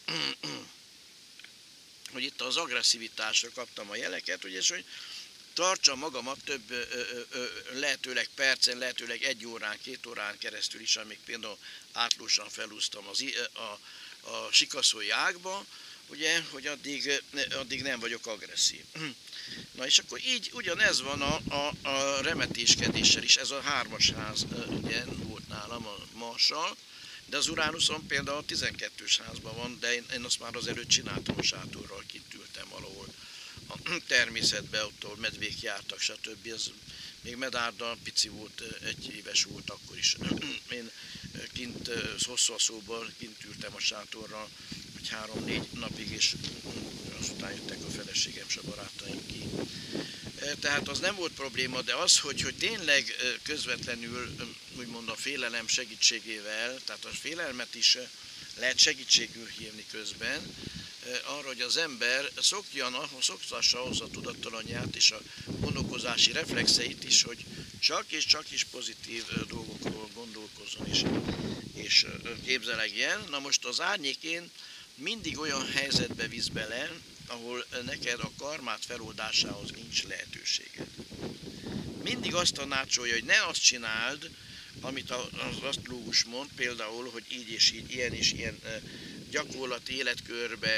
hogy itt az agresszivitásra kaptam a jeleket, ugye, és hogy tartsam magamat több ö, ö, ö, lehetőleg percen, lehetőleg egy órán, két órán keresztül is, amíg például átlósan felúztam az, a, a sikaszói ágba, ugye, hogy addig, addig nem vagyok agresszív. Na és akkor így ugyanez van a, a, a remetéskedéssel is, ez a hármas ház ugye, volt nálam a Marssal, De az Uránuszon például a tizenkettős házban van, de én, én azt már azelőtt csináltam a sátorral, kint ültem valahol a természetben, ott ahol medvék jártak, stb. Ez még Medárda pici volt, egy éves volt akkor is. Én kint hosszú szóból kint ültem a sátorral, hogy három-négy napig, és azután jöttek a feleségem és a barátaim ki. Tehát az nem volt probléma, de az, hogy, hogy tényleg közvetlenül, úgymond a félelem segítségével, tehát a félelmet is lehet segítségül hívni közben, arra, hogy az ember szokjan, szoktassa ahhoz a tudattalanját és a gondolkozási reflexeit is, hogy csak és csak is pozitív dolgokról gondolkozzon és, és képzelegjen. Na most az árnyékén mindig olyan helyzetbe visz bele, ahol neked a karmát feloldásához nincs lehetőséged. Mindig azt tanácsolja, hogy ne azt csináld, amit az asztrológus mond, például, hogy így és így, ilyen és ilyen gyakorlati életkörbe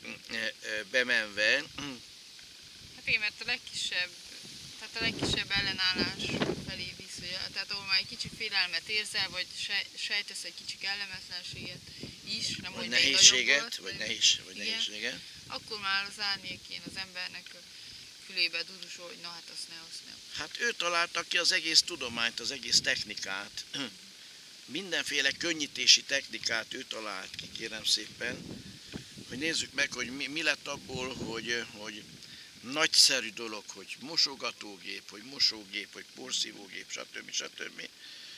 bemenve. Hát igen, mert a legkisebb, tehát a legkisebb ellenállás felé visz, ugye? Tehát ahol már egy kicsi félelmet érzel, vagy sejtesz egy kicsi kellemetlenséget is, nem vagy nehézséget, vagy, vagy, nehéz, vagy igen, nehézséget. Akkor már az árnyékén az embernek a fülébe dudusol, hogy na hát azt ne, azt nem. Hát ő találta ki az egész tudományt, az egész technikát. Mindenféle könnyítési technikát ő talált ki, kérem szépen, hogy nézzük meg, hogy mi, mi lett abból, hogy, hogy nagyszerű dolog, hogy mosogatógép, hogy mosógép, hogy porszívógép, stb. stb.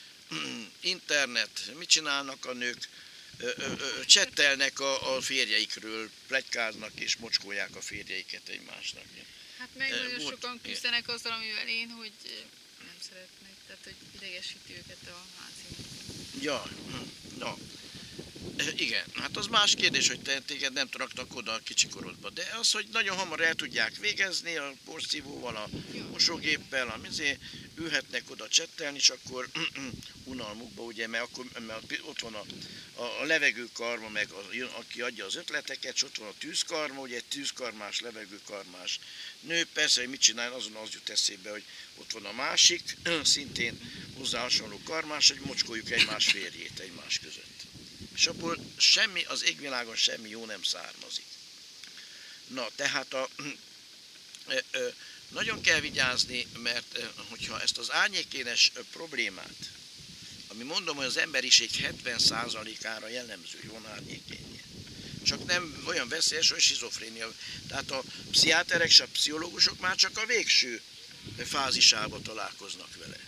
Internet, mit csinálnak a nők? Csettelnek a, a férjeikről, pletykáznak és mocskólják a férjeiket egymásnak. Hát meg nagyon sokan küzdenek azzal, amivel én, hogy nem szeretnek, tehát hogy idegesíti őket a házi. Ja, na, igen, hát az más kérdés, hogy te, téged nem raktak oda a kicsikorodba, de az, hogy nagyon hamar el tudják végezni a porszívóval, a mosógéppel, amizé, ülhetnek oda csettelni, és akkor unalmukba, ugye, mert akkor mert ott van a, a, a levegőkarma, meg a, aki adja az ötleteket, és ott van a tűzkarma, ugye egy tűzkarmás, levegőkarmás nő, persze, hogy mit csinál, azon az jut eszébe, hogy ott van a másik, szintén hozzá hasonló karmás, hogy mocskoljuk egymás férjét egymás között. És abból semmi, az égvilágon semmi jó nem származik. Na, tehát a, ö, ö, nagyon kell vigyázni, mert ö, hogyha ezt az árnyékénes problémát, ami mondom, hogy az emberiség hetven százalékára jellemző, hogy van árnyékénye, csak nem olyan veszélyes, hogy schizofrénia. Tehát a pszichiáterek és a pszichológusok már csak a végső fázisába találkoznak vele.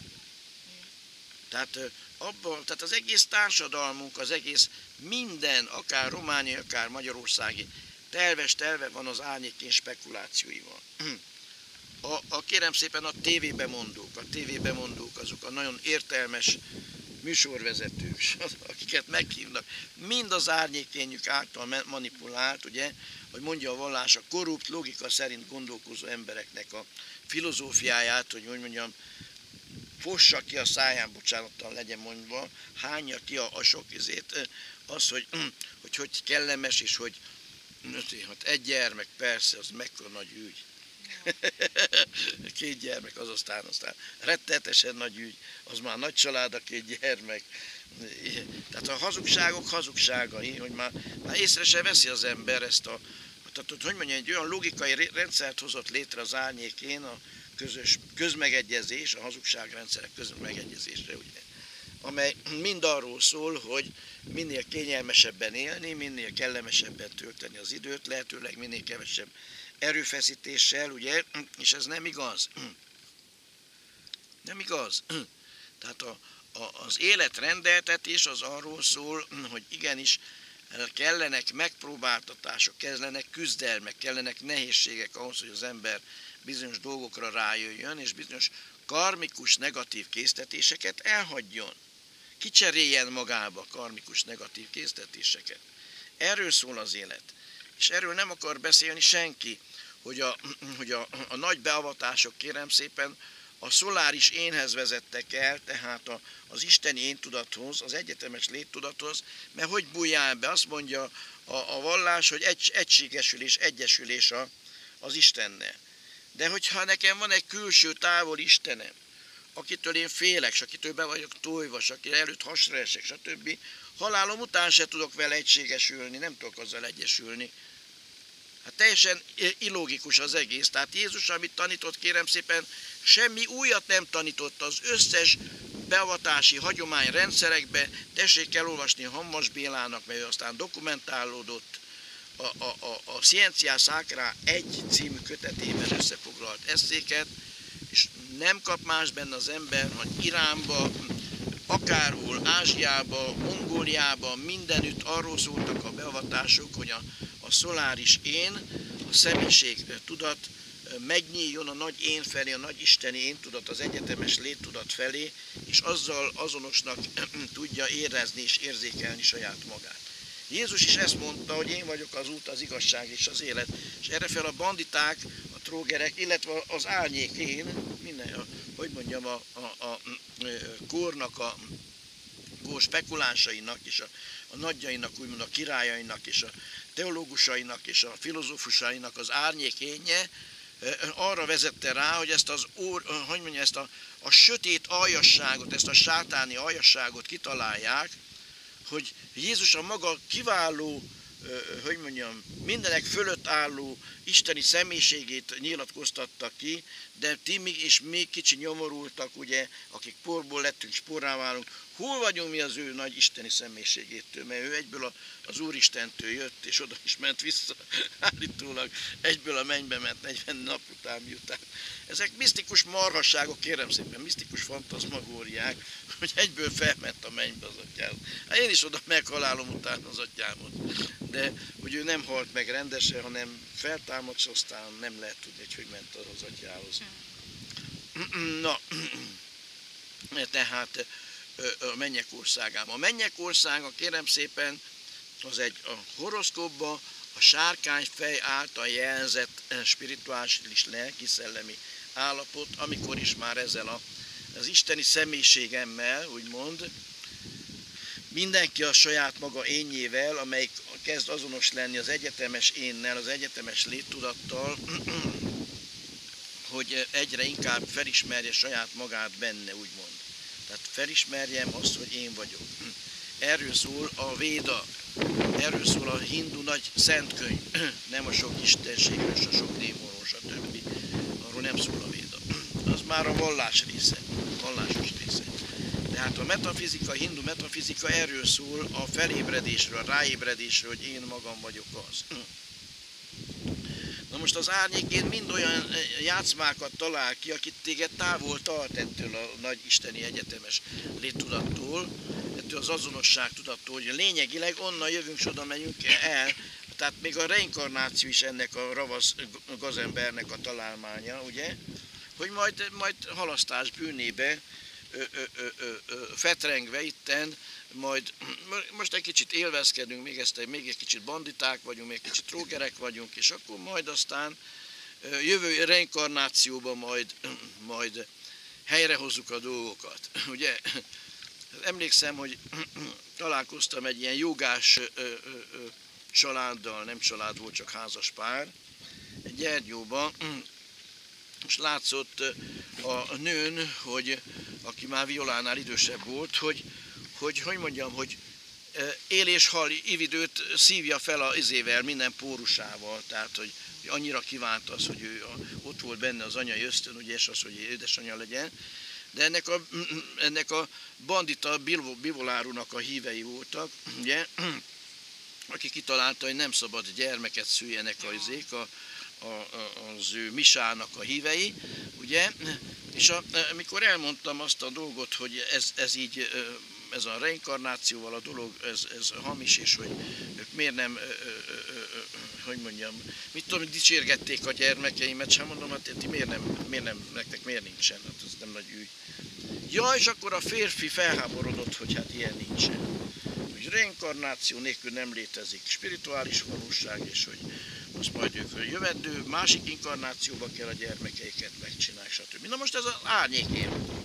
Tehát, abban, tehát az egész társadalmunk, az egész minden, akár romániai, akár magyarországi, telves telve van az árnyékén spekulációival. A, a kérem szépen a tévébe mondók, a tévébe mondók azok a nagyon értelmes műsorvezetők, akiket meghívnak, mind az árnyékényük által manipulált, ugye, hogy mondja a vallás, a korrupt, logika szerint gondolkozó embereknek a filozófiáját, hogy úgy mondjam, fossa ki a száján, bocsánattal legyen mondva, hányja ki a, a sok izét, az, hogy, hogy hogy kellemes, és hogy hát egy gyermek, persze, az mekkora nagy ügy. Két gyermek, az aztán, aztán rettenetesen nagy ügy, az már nagy család a két gyermek. Tehát a hazugságok hazugságai, hogy már, már észre se veszi az ember ezt a, tehát hogy mondjam, egy olyan logikai rendszert hozott létre az árnyékén, a közös közmegegyezés, a hazugságrendszerek közmegegyezésre, ugye, amely mind arról szól, hogy minél kényelmesebben élni, minél kellemesebben tölteni az időt, lehetőleg minél kevesebb erőfeszítéssel, ugye, és ez nem igaz. Nem igaz. Tehát a, a, az életrendeltetés az arról szól, hogy igenis kellenek megpróbáltatások, kellenek küzdelmek, kellenek nehézségek ahhoz, hogy az ember bizonyos dolgokra rájöjjön, és bizonyos karmikus negatív késztetéseket elhagyjon. Kicseréljen magába karmikus negatív késztetéseket. Erről szól az élet. És erről nem akar beszélni senki, hogy a, hogy a, a nagy beavatások, kérem szépen, a szoláris énhez vezettek el, tehát a, az isteni éntudathoz, az egyetemes léttudathoz, mert hogy bújjál be? Azt mondja a, a vallás, hogy egy, egységesülés, egyesülés a, az Istennel. De hogyha nekem van egy külső távol Istenem, akitől én félek, s akitől be vagyok tojva, s akire előtt hasra esek, stb. Halálom után se tudok vele egységesülni, nem tudok azzal egyesülni. Hát teljesen illogikus az egész. Tehát Jézus, amit tanított, kérem szépen, semmi újat nem tanított. Az összes beavatási hagyományrendszerekbe, tessék elolvasni Hammas Bélának, mert ő aztán dokumentálódott, a, a, a, a Scientia Sacra egy című kötetében összefoglalt eszéket, és nem kap más benne az ember, hogy Iránba, akárhol, Ázsiába, Mongóliába, mindenütt arról szóltak a beavatások, hogy a, a szoláris én, a személyiség tudat megnyíljon a nagy én felé, a nagy isteni én tudat, az egyetemes léttudat felé, és azzal azonosnak tudja érezni és érzékelni saját magát. Jézus is ezt mondta, hogy én vagyok az út, az igazság és az élet, és errefel a banditák, a trógerek, illetve az árnyék én, minden, a, hogy mondjam, a, a, a kórnak, a kór spekulánsainak, és a, a nagyjainak, úgymond a királyainak, és a teológusainak, és a filozófusainak az árnyék énje arra vezette rá, hogy ezt az ór, hogy mondja, ezt a, a sötét aljasságot, ezt a sátáni aljasságot kitalálják, hogy Jézus a maga kiváló, hogy mondjam, mindenek fölött álló isteni személyiségét nyilatkoztatta ki, de ti még és még kicsi nyomorultak, ugye, akik porból lettünk, és porrá válunk. Hol vagyunk mi az ő nagy isteni személyiségétől? Mert ő egyből az Úristentől jött, és oda is ment vissza, állítólag egyből a mennybe ment negyven nap után, miután. Ezek misztikus marhasságok, kérem szépen, misztikus fantazmagóriák, hogy egyből felment a mennybe az atyához. Hát én is oda meghalálom után az atyámot. De hogy ő nem halt meg rendesen, hanem feltámadt, és aztán nem lehet tudni, hogy hogy ment az atyához. Na, tehát a mennyek országában. A mennyek országa, kérem szépen, az egy a horoszkópba a sárkányfej által jelzett spirituális, lelki-szellemi állapot, amikor is már ezzel a, az isteni személyiségemmel, úgymond, mindenki a saját maga énjével, amelyik kezd azonos lenni az egyetemes énnel, az egyetemes léttudattal, hogy egyre inkább felismerje saját magát benne, úgymond. Tehát felismerjem azt, hogy én vagyok. Erről szól a Véda, erről szól a hindu nagy szentkönyv, nem a sok istenségről, a sok démonról, stb. Arról nem szól a Véda. Az már a vallás része, a vallásos része. Tehát a metafizika, a hindu metafizika erről szól, a felébredésről, a ráébredésről, hogy én magam vagyok az. Na most az árnyékén mind olyan játszmákat talál ki, akit téged távol tart ettől a nagy isteni egyetemes léttudattól, ettől az azonosság tudattól, hogy lényegileg onnan jövünk, és oda megyünk el. Tehát még a reinkarnáció is ennek a ravasz gazembernek a találmánya, ugye? Hogy majd, majd halasztás bűnébe ö, ö, ö, ö, fetrengve itten, majd most egy kicsit élvezkedünk, még, ezt, még egy kicsit banditák vagyunk, még egy kicsit trógerek vagyunk, és akkor majd aztán jövő reinkarnációban majd, majd helyrehozzuk a dolgokat. Ugye? Emlékszem, hogy találkoztam egy ilyen jogás családdal, nem család volt, csak házas pár, egy Gyergyóban, és látszott a nőn, hogy, aki már Violánál idősebb volt, hogy hogy, hogy mondjam, hogy él és hal ividőt szívja fel az izével, minden pórusával, tehát, hogy, hogy annyira kívánt az, hogy ő a, ott volt benne az anyai ösztön, ugye, és az, hogy édesanyja legyen. De ennek a, ennek a bandita Bivolárunak a hívei voltak, ugye, aki kitalálta, hogy nem szabad gyermeket szüljenek a izék, a, a, az ő misának a hívei, ugye, és a, amikor elmondtam azt a dolgot, hogy ez, ez így, ez a reinkarnációval a dolog, ez, ez hamis, és hogy ők miért nem, ö, ö, ö, hogy mondjam, mit tudom, dicsérgették a gyermekeimet, sem mondom, hát ti miért nem, miért nem, nektek miért nincsen, hát ez nem nagy ügy. Ja, és akkor a férfi felháborodott, hogy hát ilyen nincsen. Hogy reinkarnáció nélkül nem létezik spirituális valóság, és hogy azt majd ők jövendő, másik inkarnációba kell a gyermekeiket megcsinálni, stb. Na most ez az árnyékén volt.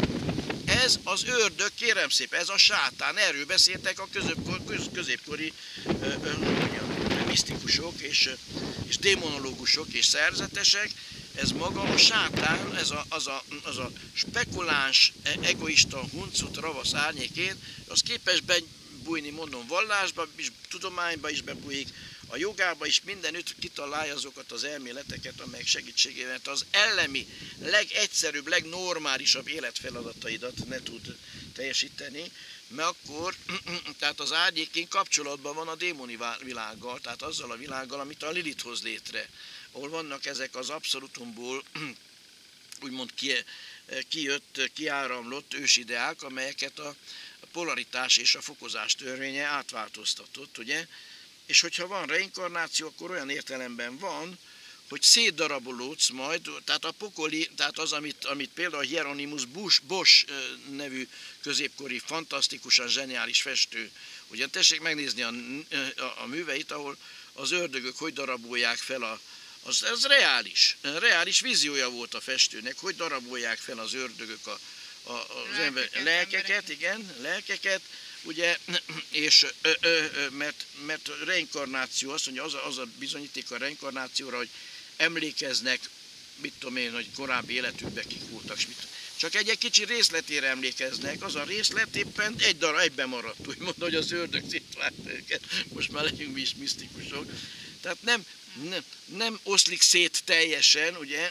Ez az ördög, kérem szépen, ez a sátán, erről beszéltek a középkor, középkori ö, ö, misztikusok és, és démonológusok és szerzetesek, ez maga a sátán, ez a, az, a, az a spekuláns, egoista, huncut, ravasz árnyékén, az képes bebújni, mondom, vallásba is, tudományba is bebújik, a jogába is mindenütt kitalálja azokat az elméleteket, amelyek segítségével az ellemi, legegyszerűbb, legnormálisabb életfeladataidat ne tud teljesíteni, mert akkor, tehát az árnyékén kapcsolatban van a démoni világgal, tehát azzal a világgal, amit a Lilith hoz létre, ahol vannak ezek az abszolutumból úgymond kijött, kiáramlott ősideák, amelyeket a polaritás és a fokozás törvénye átváltoztatott, ugye? És hogyha van reinkarnáció, akkor olyan értelemben van, hogy szétdarabolódsz majd, tehát a pokoli, tehát az, amit, amit például Hieronymus Bosch, Bosch nevű középkori, fantasztikusan zseniális festő, ugye tessék megnézni a, a, a műveit, ahol az ördögök hogy darabolják fel a, az, az reális, reális víziója volt a festőnek, hogy darabolják fel az ördögök a, a, az lelkeket, ember, lelkeket, igen, lelkeket, ugye, és ö, ö, ö, mert, mert reinkarnáció, azt mondja, az a, az a bizonyíték a reinkarnációra, hogy emlékeznek, mit tudom én, hogy korábbi életükben kik voltak, mit. Csak egy, egy kicsi részletére emlékeznek, az a részlet éppen egy darab egyben maradt, úgymond, hogy az ördög szétvált őket, most már legyünk mi is misztikusok. Tehát nem, nem, nem oszlik szét teljesen, ugye,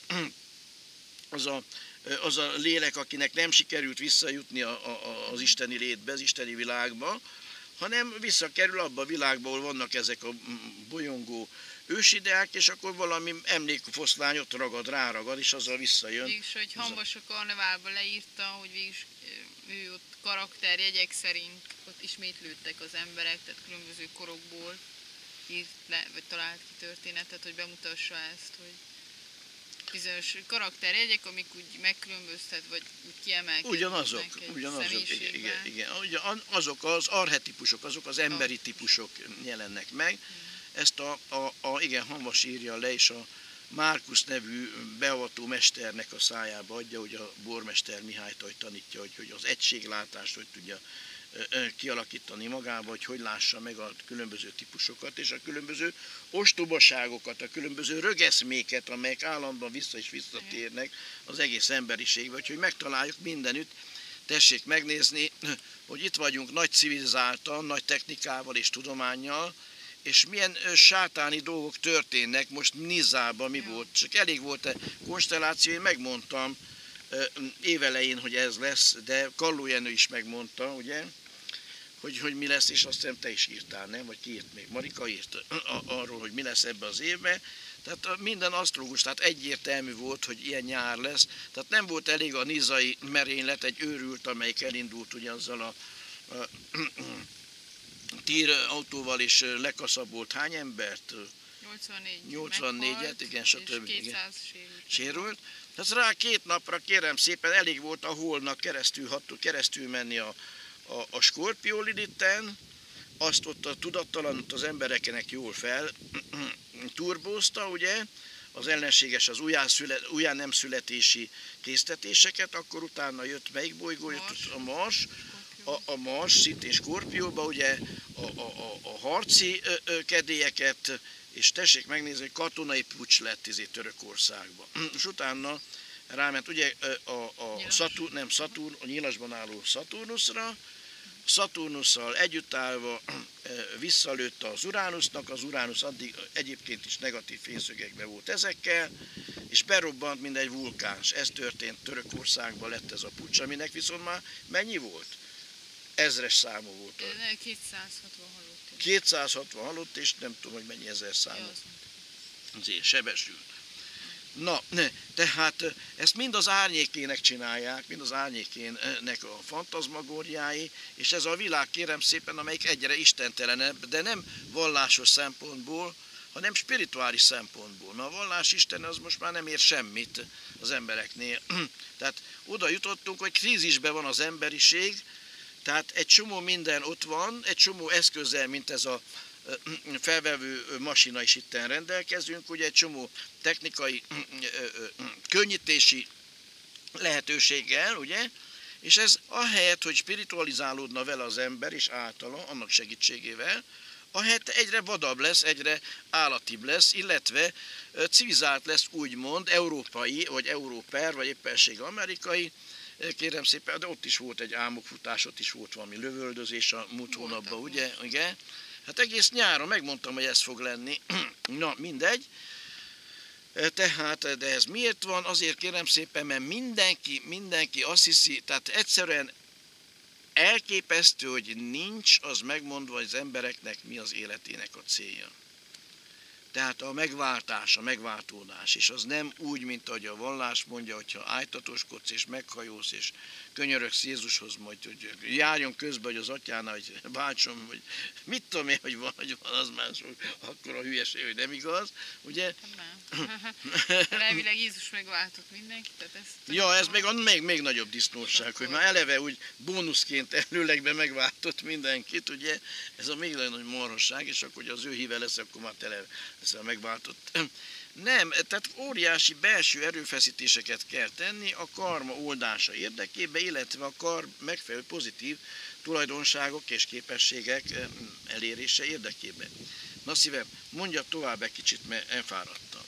az a, az a lélek, akinek nem sikerült visszajutni a, a, az isteni létbe, az isteni világba, hanem visszakerül abba a világba, ahol vannak ezek a bolyongó ősideák, és akkor valami emlékfoszlány ott ragad, ráragad, és azzal visszajön. Végülis, hogy Hambas a karneválban leírta, hogy végülis ő ott karakterjegyek szerint ott ismétlődtek az emberek, tehát különböző korokból írt le, vagy talált ki történetet, hogy bemutassa ezt, hogy bizonyos karakterjegyek, amik úgy megkülönböztet, vagy úgy kiemelkednek ugyanazok, ugyanazok, igen, igen, igen. Ugyan, azok az arhetipusok, azok az emberi típusok jelennek meg. Ezt a, a, a igen, Hamvas írja le, és a Márkusz nevű beavató mesternek a szájába adja, hogy a bormester Mihályt hogy tanítja, hogy, hogy az egységlátást hogy tudja kialakítani magába, hogy hogy lássa meg a különböző típusokat, és a különböző ostobaságokat, a különböző rögeszméket, amelyek állandóan vissza és visszatérnek az egész emberiségbe, hogy megtaláljuk mindenütt. Tessék megnézni, hogy itt vagyunk nagy civilizáltan, nagy technikával és tudománnyal, és milyen sátáni dolgok történnek, most Nizában mi volt, csak elég volt a konstelláció, én megmondtam évelején, hogy ez lesz, de Kalló Jenő is megmondta, ugye, hogy, hogy mi lesz, és azt hiszem te is írtál, nem? Vagy ki írt még? Marika írt arról, hogy mi lesz ebbe az évben. Tehát minden asztrológus, tehát egyértelmű volt, hogy ilyen nyár lesz. Tehát nem volt elég a nizai merénylet, egy őrült, amelyik elindult ugye azzal a, a tír autóval, és lekaszabolt hány embert? nyolcvannégy nyolcvannégyet, igen, stb. kétszáz sérült. sérült. Tehát rá két napra, kérem szépen, elég volt a holnak keresztül, hattul keresztül menni a, a, a Skorpió Lilithen, azt ott a tudattalanult az embereknek jól fel turbózta, ugye, az ellenséges az újján, szület, újján nem születési késztetéseket, akkor utána jött melyik bolygó? Jött a Mars, a, a Mars szintén Skorpióba, ugye a, a, a, a harci ö, ö, kedélyeket, és tessék megnézni, hogy katonai puccs lett izé Törökországban. És utána ráment ugye a, a, Saturn, nem Saturn, a nyilasban álló Saturnusra, Saturnusszal együttállva visszalőtte az Uránusznak, az Uránusz addig egyébként is negatív fényszögekben volt ezekkel, és berobbant, mint egy vulkán. Ez történt Törökországban, lett ez a puccs, aminek viszont már mennyi volt? Ezres számú volt. kétszázhatvan halott. kétszázhatvan halott, és nem tudom, hogy mennyi ezer számú. Azért sebesült. Na, ne, tehát ezt mind az árnyékének csinálják, mind az árnyékének a fantazmagóriái, és ez a világ, kérem szépen, amelyik egyre istentelenebb, de nem vallásos szempontból, hanem spirituális szempontból. Na, a vallás Isten az most már nem ér semmit az embereknél. Tehát oda jutottunk, hogy krízisben van az emberiség, tehát egy csomó minden ott van, egy csomó eszközzel, mint ez a felvevő masina is itten rendelkezünk, ugye egy csomó technikai könnyítési lehetőséggel, ugye, és ez ahelyett, hogy spiritualizálódna vele az ember, és általa, annak segítségével, ahelyett egyre vadabb lesz, egyre állatibb lesz, illetve civilizált lesz úgymond európai, vagy európer, vagy éppenség amerikai, kérem szépen, de ott is volt egy álmokfutás, ott is volt valami lövöldözés a múlt hónapban, ugye? Igen. Hát egész nyáron megmondtam, hogy ez fog lenni. Na, mindegy. Tehát, de ez miért van? Azért kérem szépen, mert mindenki, mindenki azt hiszi, tehát egyszerűen elképesztő, hogy nincs az megmondva, hogy az embereknek mi az életének a célja. Tehát a megváltás, a megváltódás, és az nem úgy, mint ahogy a vallás mondja, hogyha ájtatoskodsz és meghajolsz, és könyörögsz Jézushoz majd, hogy járjon közbe, hogy az atyánál, hogy váltson, hogy mit tudom én, hogy van, hogy van az más, akkor a hülyeség, hogy nem igaz, ugye? Nem. Elvileg Jézus megváltott mindenkit, tehát ezt... Ja, ez még, még, még nagyobb disznóság, hogy már eleve úgy bónuszként előlegben megváltott mindenkit, ugye? Ez a még nagy marhasság, és akkor, hogy az ő híve lesz, akkor már tele ezzel megváltott. Nem, tehát óriási belső erőfeszítéseket kell tenni a karma oldása érdekében, illetve a kar megfelelő pozitív tulajdonságok és képességek elérése érdekében. Na szívem, mondja tovább egy kicsit, mert elfáradtam.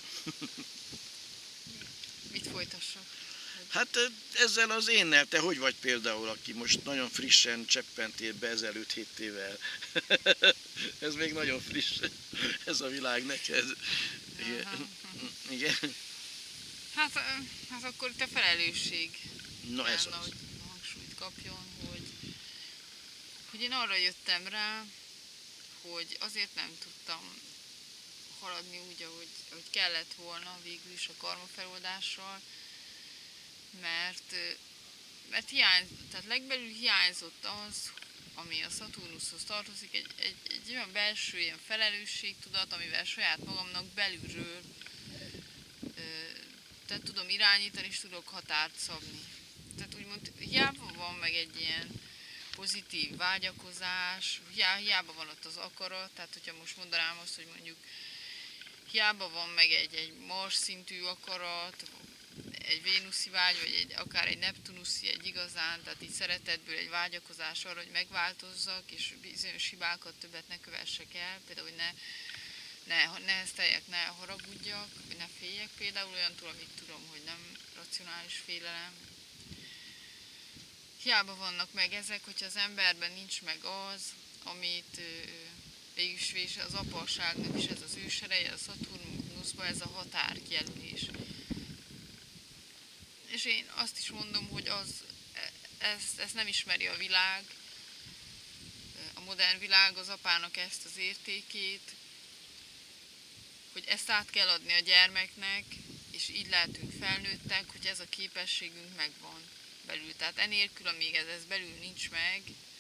Mit folytassak? Hát ezzel az énnel, te hogy vagy például, aki most nagyon frissen cseppentél be ezelőtt hét évvel? Ez még nagyon friss, ez a világ neked. Igen. Igen. Hát, hát akkor itt a felelősség Na ez kellene, az. hogy hangsúlyt kapjon, hogy, hogy én arra jöttem rá, hogy azért nem tudtam haladni úgy, ahogy, ahogy kellett volna végül is a karmafeloldással, mert, mert hiány, tehát legbelül hiányzott az, ami a Szaturnuszhoz tartozik, egy, egy, egy olyan belső ilyen felelősségtudat, amivel saját magamnak belülről tehát tudom irányítani, és tudok határt szabni. Tehát úgymond hiába van meg egy ilyen pozitív vágyakozás, hiába van ott az akarat, tehát hogyha most mondanám azt, hogy mondjuk hiába van meg egy, egy Mars szintű akarat, egy vénuszi vágy, vagy egy, akár egy neptunuszi, egy igazán, tehát így szeretetből egy vágyakozás arra, hogy megváltozzak, és bizonyos hibákat többet ne kövessek el, például, hogy ne, ne nehezteljek, ne haragudjak, hogy ne féljek például olyantól, amit tudom, hogy nem racionális félelem. Hiába vannak meg ezek, hogyha az emberben nincs meg az, amit végülis az apasságnak is ez az ősereje, a Szaturnuszban ez a határkijelölés. És én azt is mondom, hogy az, ezt, ezt nem ismeri a világ, a modern világ, az apának ezt az értékét, hogy ezt át kell adni a gyermeknek, és így lehetünk felnőttek, hogy ez a képességünk megvan belül. Tehát enélkül, amíg ez, ez belül nincs meg,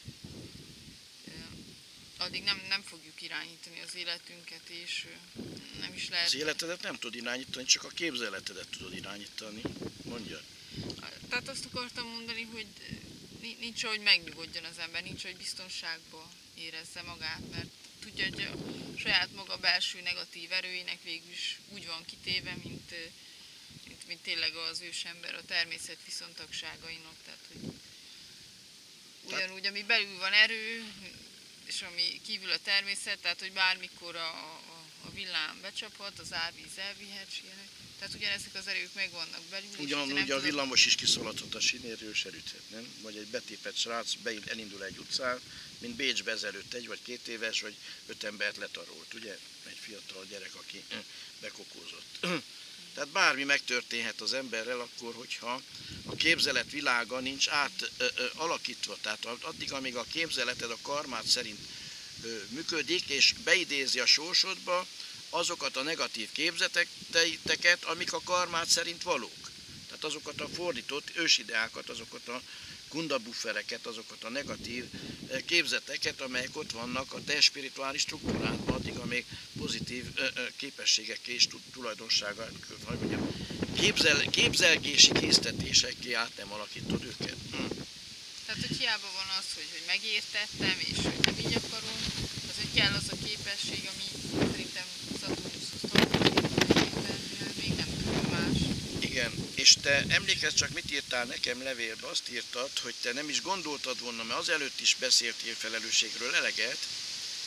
addig nem, nem fogjuk irányítani az életünket, és nem is lehet... Az életedet nem tudod irányítani, csak a képzeletedet tudod irányítani. Mondja. Tehát azt akartam mondani, hogy nincs, hogy megnyugodjon az ember, nincs, hogy biztonságban érezze magát, mert tudja, hogy a saját maga belső negatív erőinek végül is úgy van kitéve, mint, mint, mint tényleg az ősember a természet viszontagságainak. Tehát, hogy ugyanúgy, ami belül van erő, és ami kívül a természet, tehát hogy bármikor a, a, a villám becsaphat, az árvíz elvihet, ilyenek. Tehát ugyanezek az erők megvannak belül. Ugyanúgy a villamos is kiszaladhat a sinéről, és elüthet, nem? Vagy egy betépett srác elindul egy utcán, mint Bécsbe ezelőtt egy vagy két éves, vagy öt embert letarolt, ugye? Egy fiatal gyerek, aki bekokózott. Tehát bármi megtörténhet az emberrel akkor, hogyha a képzelet világa nincs átalakítva. Tehát addig, amíg a képzeleted a karmád szerint ö, működik, és beidézi a sorsodba azokat a negatív képzeteket, amik a karmád szerint valók. Tehát azokat a fordított ősideákat, azokat a kundabuffereket, azokat a negatív képzeteket, amelyek ott vannak a te spirituális struktúrádban, addig, amíg pozitív képességekké és tulajdonsága, hogy mondjam, képzel, képzelgési késztetésekké át nem alakítod őket. Hm. Tehát, hogy hiába van az, hogy, hogy megértettem, és hogy nem így akarom, az, hogy kell az a képesség, ami szerintem Szaturnuszhoz tartozik, még nem tudom más. Igen, és te emlékezz csak, mit írtál nekem levélbe, azt írtad, hogy te nem is gondoltad volna, mert azelőtt is beszéltél felelősségről eleget,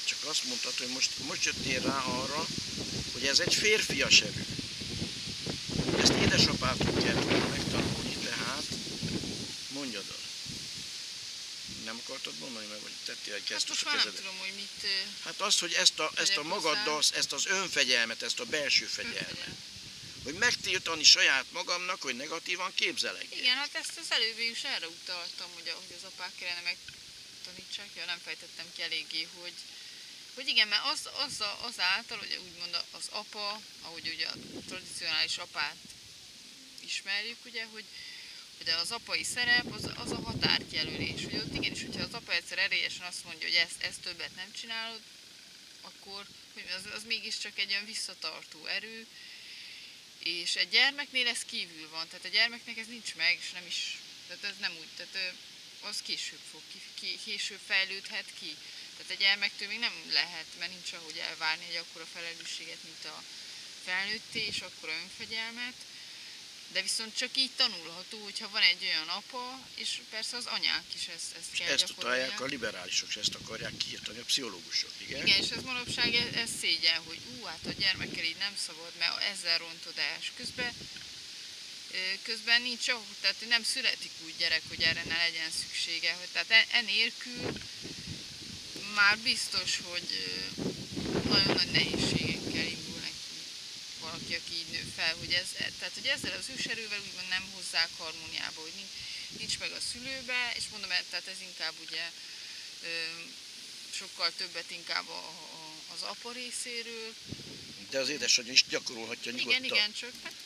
Csak azt mondtad, hogy most, most jöttél rá arra, hogy ez egy férfias erő. Ezt édesapától kell tudni megtanulni, tehát mondjad el. Nem akartad mondani, mert vagy tettél egy Hát gesztus most a már nem kezedet. tudom, hogy mit... Hát azt, hogy ezt a, ezt a magaddal, ezt az önfegyelmet, ezt a belső fegyelmet, hogy megtiltani saját magamnak, hogy negatívan képzelek. Igen, hát ezt az előbb is erre utaltam, hogy, hogy az apák kellene megtanítsák, ja, nem fejtettem ki eléggé, hogy, hogy igen, mert az, az, az által, hogy úgymond az apa, ahogy ugye a tradicionális apát ismerjük, ugye, hogy de az apai szerep az, az a határjelölés, hogy ott igenis, hogyha az apa egyszer erélyesen azt mondja, hogy ezt, ezt többet nem csinálod, akkor hogy az, az mégiscsak egy olyan visszatartó erő, és egy gyermeknél ez kívül van, tehát a gyermeknek ez nincs meg, és nem is, tehát ez nem úgy, tehát az később fog ki, ki később fejlődhet ki. Tehát egy gyermektől még nem lehet, mert nincs ahogy elvárni egy akkora felelősséget, mint a felnőtté, és akkora önfegyelmet. De viszont csak így tanulható, hogyha van egy olyan apa, és persze az anyák is ezt, ezt kell Ezt gyakorolják. utálják a liberálisok, és ezt akarják kiírtani a pszichológusok, igen? Igen, és ez manapság ez, ez szégyen, hogy ú, hát a gyermekkel így nem szabad, mert ezzel rontod el. És közben, közben nincs ahol, tehát nem születik úgy gyerek, hogy erre ne legyen szüksége. Hogy, tehát enélkül már biztos, hogy nagyon nagy nehézségekkel indul neki valaki, aki így nő fel, hogy ez, tehát hogy ezzel az őserővel úgymond nem hozzák harmóniába, hogy nincs, nincs meg a szülőbe, és mondom, tehát ez inkább ugye sokkal többet inkább a, a, az apa részéről. De az édesanyja is gyakorolhatja nyugodtan. Igen, igen, csak hát,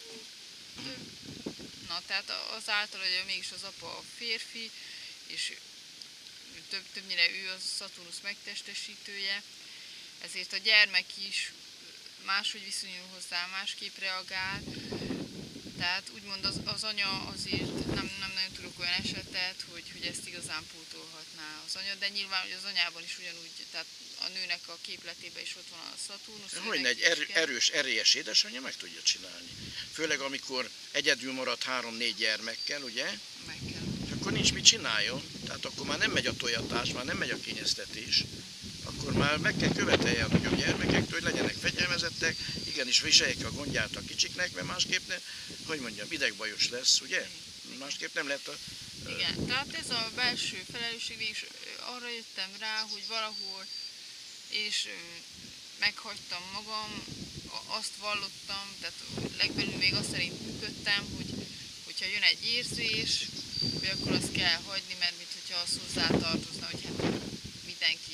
na, tehát azáltal, hogy mégis az apa a férfi, és több, többnyire ő az Szaturnusz megtestesítője, ezért a gyermek is máshogy viszonyul hozzá, másképp reagál. Tehát úgymond az, az anya azért nem, nem nagyon tudok olyan esetet, hogy, hogy ezt igazán pótolhatná az anya, de nyilván hogy az anyában is ugyanúgy, tehát a nőnek a képletében is ott van a Szaturnusz. Hogyne, egy erő, erős, erélyes édesanyja meg tudja csinálni. Főleg amikor egyedül marad három-négy gyermekkel, ugye? Meg kell. És akkor nincs mit csináljon, tehát akkor már nem megy a tojatás, már nem megy a kényeztetés. Akkor már meg kell követelje a nagyobb gyermekektől, hogy legyenek fegyelmezettek, igenis viseljék a gondját a kicsiknek, mert másképp ne, hogy mondjam, idegbajos lesz, ugye? Másképp nem lehet a... Igen, tehát ez a belső felelősség, és arra jöttem rá, hogy valahol, és meghagytam magam, azt vallottam, tehát legbelül még azt szerint működtem, hogy hogyha jön egy érzés, hogy akkor azt kell hagyni, mert mint hogyha az hozzátartozna, hogy hát mindenki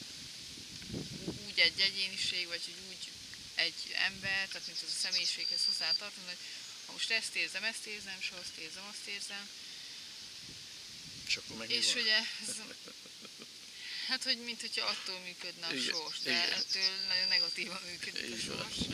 úgy egy egyéniség, vagy hogy úgy egy ember, tehát mint az a személyiséghez hozzátartozna, hogy ha most ezt érzem, ezt érzem, és ha azt érzem, azt érzem. És akkor meg És ugye, ez, hát hogy mint hogyha attól működne a igen, sors, de igen. ettől nagyon negatívan működik a Igen. sors.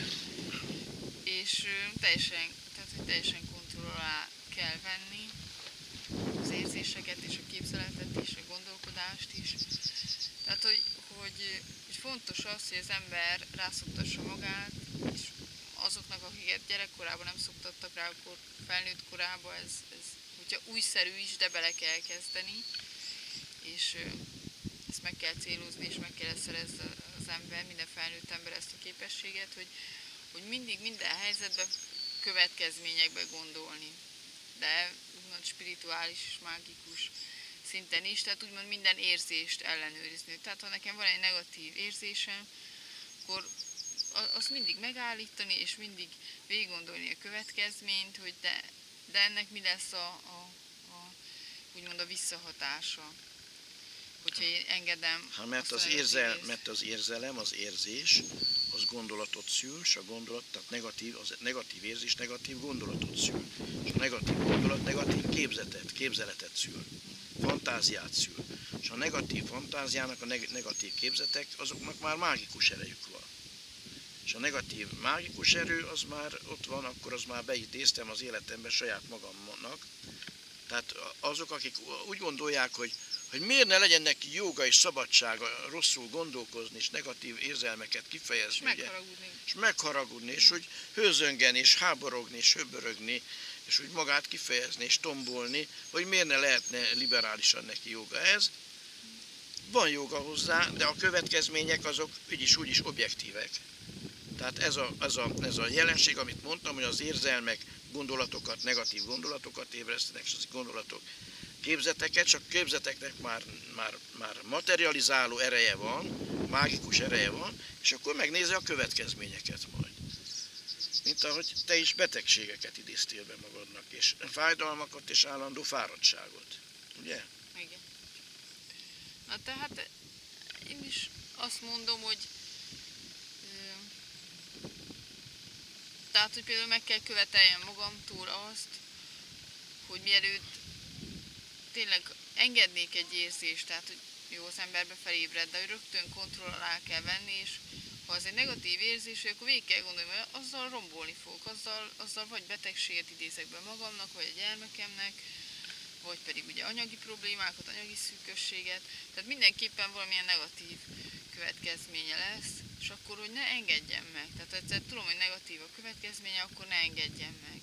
És teljesen, tehát hogy teljesen kontroll alá kell venni az érzéseket és a képzeletet és a gondolkodást is. Tehát, hogy, hogy, hogy fontos az, hogy az ember rászoktassa magát, és azoknak, akiket gyerekkorában nem szoktattak rá, akkor felnőtt korában ez, ez hogyha újszerű is, de bele kell kezdeni, és ezt meg kell célozni, és meg kell szerezni az ember, minden felnőtt ember ezt a képességet, hogy, hogy mindig minden helyzetben következményekbe gondolni, de úgymond spirituális és mágikus szinten is, tehát úgymond minden érzést ellenőrizni. Tehát ha nekem van egy negatív érzésem, akkor azt mindig megállítani, és mindig végig gondolni a következményt, hogy de, de ennek mi lesz a, a, a, úgymond a visszahatása, hogyha én engedem. Hát mert az, érzel, mert az érzelem, az érzés, az gondolatot szül, és a gondolat, tehát negatív, az negatív érzés negatív gondolatot szül. És a negatív gondolat negatív képzetet, képzeletet szül, fantáziát szül. És a negatív fantáziának, a negatív képzetek, azoknak már mágikus erejük van. És a negatív mágikus erő, az már ott van, akkor az már beidéztem az életembe saját magamnak. Tehát azok, akik úgy gondolják, hogy, hogy miért ne legyen neki joga és szabadsága rosszul gondolkozni, és negatív érzelmeket kifejezni, és megharagudni. És megharagudni, és hogy hőzöngeni, és háborogni, és höbörögni, és úgy magát kifejezni, és tombolni, hogy miért ne lehetne liberálisan neki joga ez. van joga hozzá, de a következmények azok úgyis úgyis objektívek. Tehát ez a, ez, a, ez a jelenség, amit mondtam, hogy az érzelmek gondolatokat, negatív gondolatokat ébresztenek, és az gondolatok képzeteket, csak képzeteknek már, már, már materializáló ereje van, mágikus ereje van, és akkor megnézi a következményeket majd. Mint ahogy te is betegségeket idéztél be magadnak, és fájdalmakat és állandó fáradtságot. Ugye? Igen. Na tehát én is azt mondom, hogy tehát, hogy például meg kell követeljem magamtól azt, hogy mielőtt tényleg engednék egy érzést, tehát hogy jó, az emberbe felébred, de rögtön kontroll alá kell venni, és ha az egy negatív érzés, akkor végig kell gondolni, hogy azzal rombolni fogok, azzal, azzal vagy betegséget idézek be magamnak, vagy a gyermekemnek, vagy pedig ugye anyagi problémákat, anyagi szűkösséget, tehát mindenképpen valamilyen negatív következménye lesz, és akkor, hogy ne engedjem meg. Tehát egyszer tudom, hogy negatív a következménye, akkor ne engedjem meg.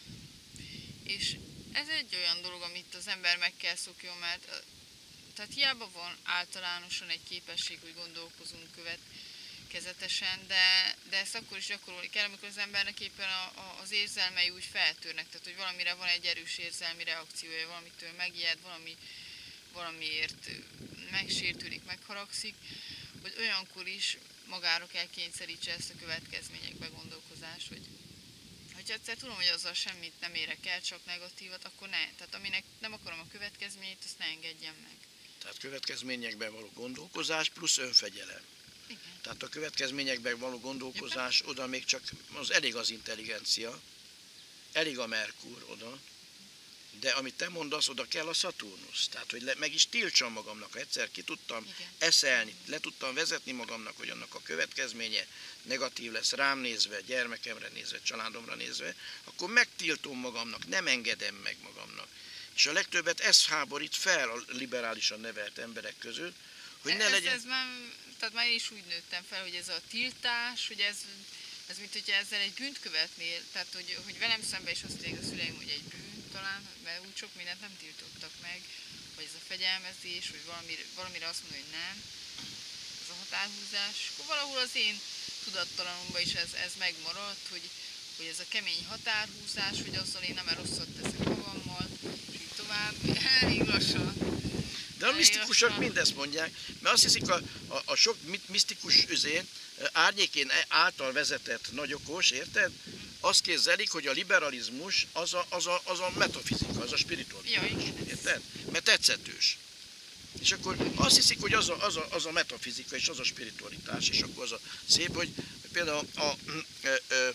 És ez egy olyan dolog, amit az ember meg kell szokjon, mert tehát hiába van általánosan egy képesség, hogy gondolkozunk következetesen, de, de ezt akkor is gyakorolni kell, amikor az embernek éppen a, a, az érzelmei úgy feltörnek, tehát hogy valamire van egy erős érzelmi reakciója, valamitől megijed, valami, valamiért megsértődik, megharagszik, hogy olyankor is magára kell kényszerítse ezt a következményekbe gondolkozást, hogy hogyha egyszer tudom, hogy azzal semmit nem érek el, csak negatívat, akkor ne. Tehát aminek nem akarom a következményét, azt ne engedjem meg. Tehát következményekben való gondolkozás plusz önfegyelem. Igen. Tehát a következményekben való gondolkozás, oda még csak az elég az intelligencia, elég a Merkur oda, de amit te mondasz, oda kell a Szaturnusz. Tehát, hogy le, meg is tiltsam magamnak, ha egyszer ki tudtam Igen. eszelni, le tudtam vezetni magamnak, hogy annak a következménye negatív lesz rám nézve, gyermekemre nézve, családomra nézve, akkor megtiltom magamnak, nem engedem meg magamnak. És a legtöbbet ez háborít fel a liberálisan nevelt emberek között, hogy ne ez, legyen... Ez már, tehát már én is úgy nőttem fel, hogy ez a tiltás, hogy ez, ez mint hogyha ezzel egy bűnt követnél, tehát hogy, hogy velem szemben is azt mondják a szüleim, hogy egy bűn talán, mert úgy sok mindent nem tiltottak meg, vagy ez a fegyelmezés, vagy valamire, valamire azt mondani, hogy nem, ez a határhúzás, akkor valahol az én tudattalanomban is ez, ez megmaradt, hogy, hogy ez a kemény határhúzás, hogy azzal én nem rosszat teszek magammal, és így tovább, elég lassan. De a misztikusok mindezt mondják, mert azt hiszik, a, a, a sok misztikus üzén, árnyékén által vezetett nagyokos, érted? Azt képzelik, hogy a liberalizmus az a, az a, az a metafizika, az a spiritualitás, ja, igen. érted? Mert tetszetős. És akkor azt hiszik, hogy az a, az, a, az a metafizika és az a spiritualitás, és akkor az a szép, hogy például a, a, a, a,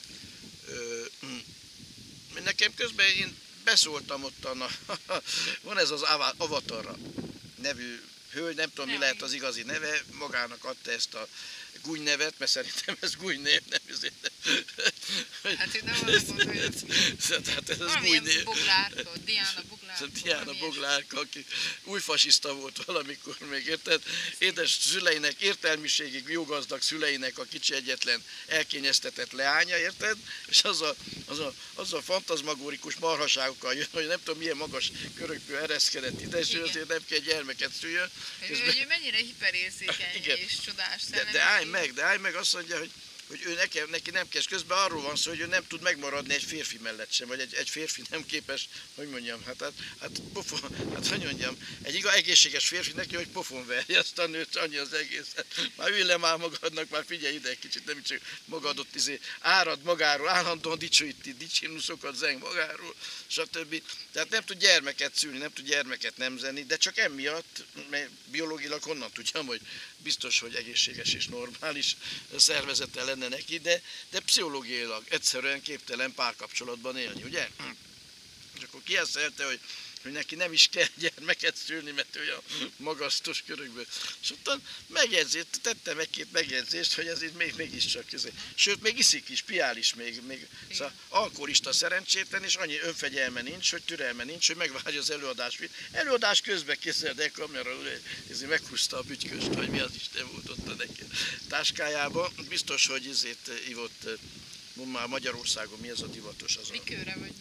a, nekem közben én beszóltam ottan, a, van ez az Avatarra nevű hölgy, nem tudom, mi lehet az igazi neve, magának adta ezt a Gúny nevet, mert szerintem ez Gúny név, nem ezért. Hát én nem azt mondom, hogy tehát ez az valamilyen Gúny név. Boglárka, Diana Boglárka. Diana Boglárka, aki új fasiszta volt valamikor még, érted? Édes szüleinek, értelmiségig jó gazdag szüleinek a kicsi egyetlen elkényeztetett leánya, érted? És az a, az a, az a fantazmagórikus marhaságokkal jön, hogy nem tudom milyen magas körökből ereszkedett ide, és ő azért nem kell gyermeket szüljön. Közben... Hogy ő mennyire hiperérzékeny és csodás szellemi. De, de állj meg, de állj meg, azt mondja, hogy hogy ő nekem, neki nem kell, közben arról van szó, hogy ő nem tud megmaradni egy férfi mellett sem, vagy egy, egy férfi nem képes, hogy mondjam, hát, hát, hát pofon, hát hogy mondjam, egy igaz egészséges férfi neki, hogy pofon verje azt a nőt, annyi az egész. Már ülj le már magadnak, már figyelj ide egy kicsit, nem csak magadot izé, árad magáról, állandóan dicsőíti, dicsérnuszokat zeng magáról, stb. Tehát nem tud gyermeket szülni, nem tud gyermeket nemzeni, de csak emiatt, mert biológilag honnan tudjam, hogy biztos, hogy egészséges és normális szervezete lenne neki, de, de pszichológiailag egyszerűen képtelen párkapcsolatban élni, ugye? És akkor kieszelte, hogy, hogy neki nem is kell gyermeket szülni, mert ő a magasztos körökből. És utána megjegyzést, tettem egy-két megjegyzést, hogy ez itt még, mégiscsak közé. Sőt, még iszik is, piál is még, még szóval alkoholista szerencsétlen, és annyi önfegyelme nincs, hogy türelme nincs, hogy megvárja az előadás. Előadás közben készült el kamera, ezért meghúzta a bütyköst, vagy mi az Isten volt ott neki táskájába. Biztos, hogy ezért ivott, már Magyarországon mi ez a divatos azon. Likőre vagy?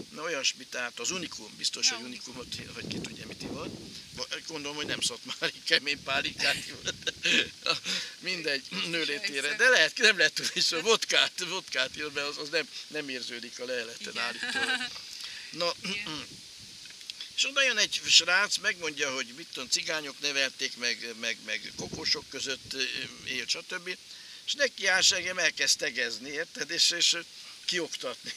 Na olyasmi, tehát az unikum, biztos, hogy unikumot, hogy ki tudja, mit ivott. Gondolom, hogy nem szatmári kemény pálinkát ivott. Mindegy, nőlétére. De lehet, nem lehet tudni, és a vodkát, vodkát ír be, az, az nem, nem érződik a leleten állítólag. Na, és oda jön egy srác, megmondja, hogy mit tudom, cigányok nevelték, meg, meg, meg kokosok között él, stb. És neki áll, engem elkezd tegezni, érted? És, és kioktatni.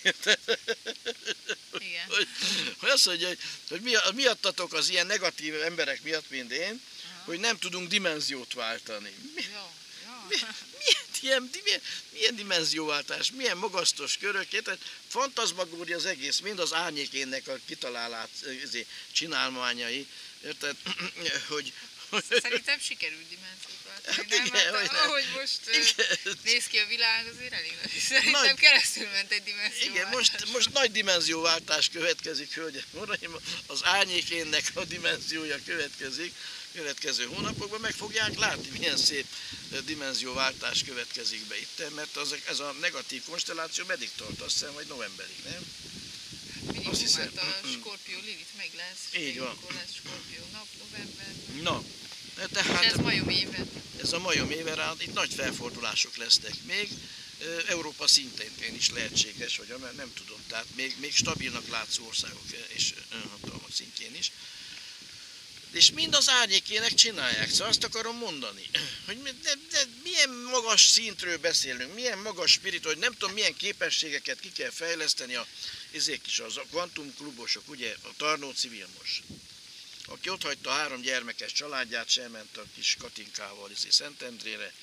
Igen. Hogy, hogy azt mondja, hogy, hogy miattatok az ilyen negatív emberek miatt, mint én, aha, hogy nem tudunk dimenziót váltani. Mi, jó, jó. Mi, milyen, ilyen, milyen, milyen dimenzióváltás, milyen magasztos körök, tehát fantazmagória az egész, mind az árnyékénnek a kitalálát, csinálmányai, érted, hogy szerintem sikerült dimenziót váltani, nem? Igen, Hát, hogy nem. ahogy most igen, néz ki a világ, azért elég nagy. Szerintem nagy, keresztül ment egy dimenzióváltás. Igen, most, most nagy dimenzióváltás következik, hölgyeim, uraim, az árnyékénnek a dimenziója következik, következő hónapokban meg fogják látni, milyen szép dimenzióváltás következik be itt, mert az, ez a negatív konstelláció meddig tart, azt hiszem, vagy novemberig, nem? Minimum, azt hiszem. Hát a Skorpió Lilith meg lesz. Így van. Akkor lesz Skorpió nap, novemberben. Na, tehát, és ez majom éve. Ez a majom éve, rá, itt nagy felfordulások lesznek még. Európa szintén is lehetséges, hogy nem tudom, tehát még, még stabilnak látszó országok és önhatalmak szintjén is. És mind az árnyékének csinálják, szóval azt akarom mondani, hogy de, de milyen magas szintről beszélünk, milyen magas spirit, hogy nem tudom milyen képességeket ki kell fejleszteni a, ezek is az a kvantumklubosok, ugye a Tarnóci Vilmos, aki ott hagyta a három gyermekes családját, sem ment a kis Katinkával Szentendrére,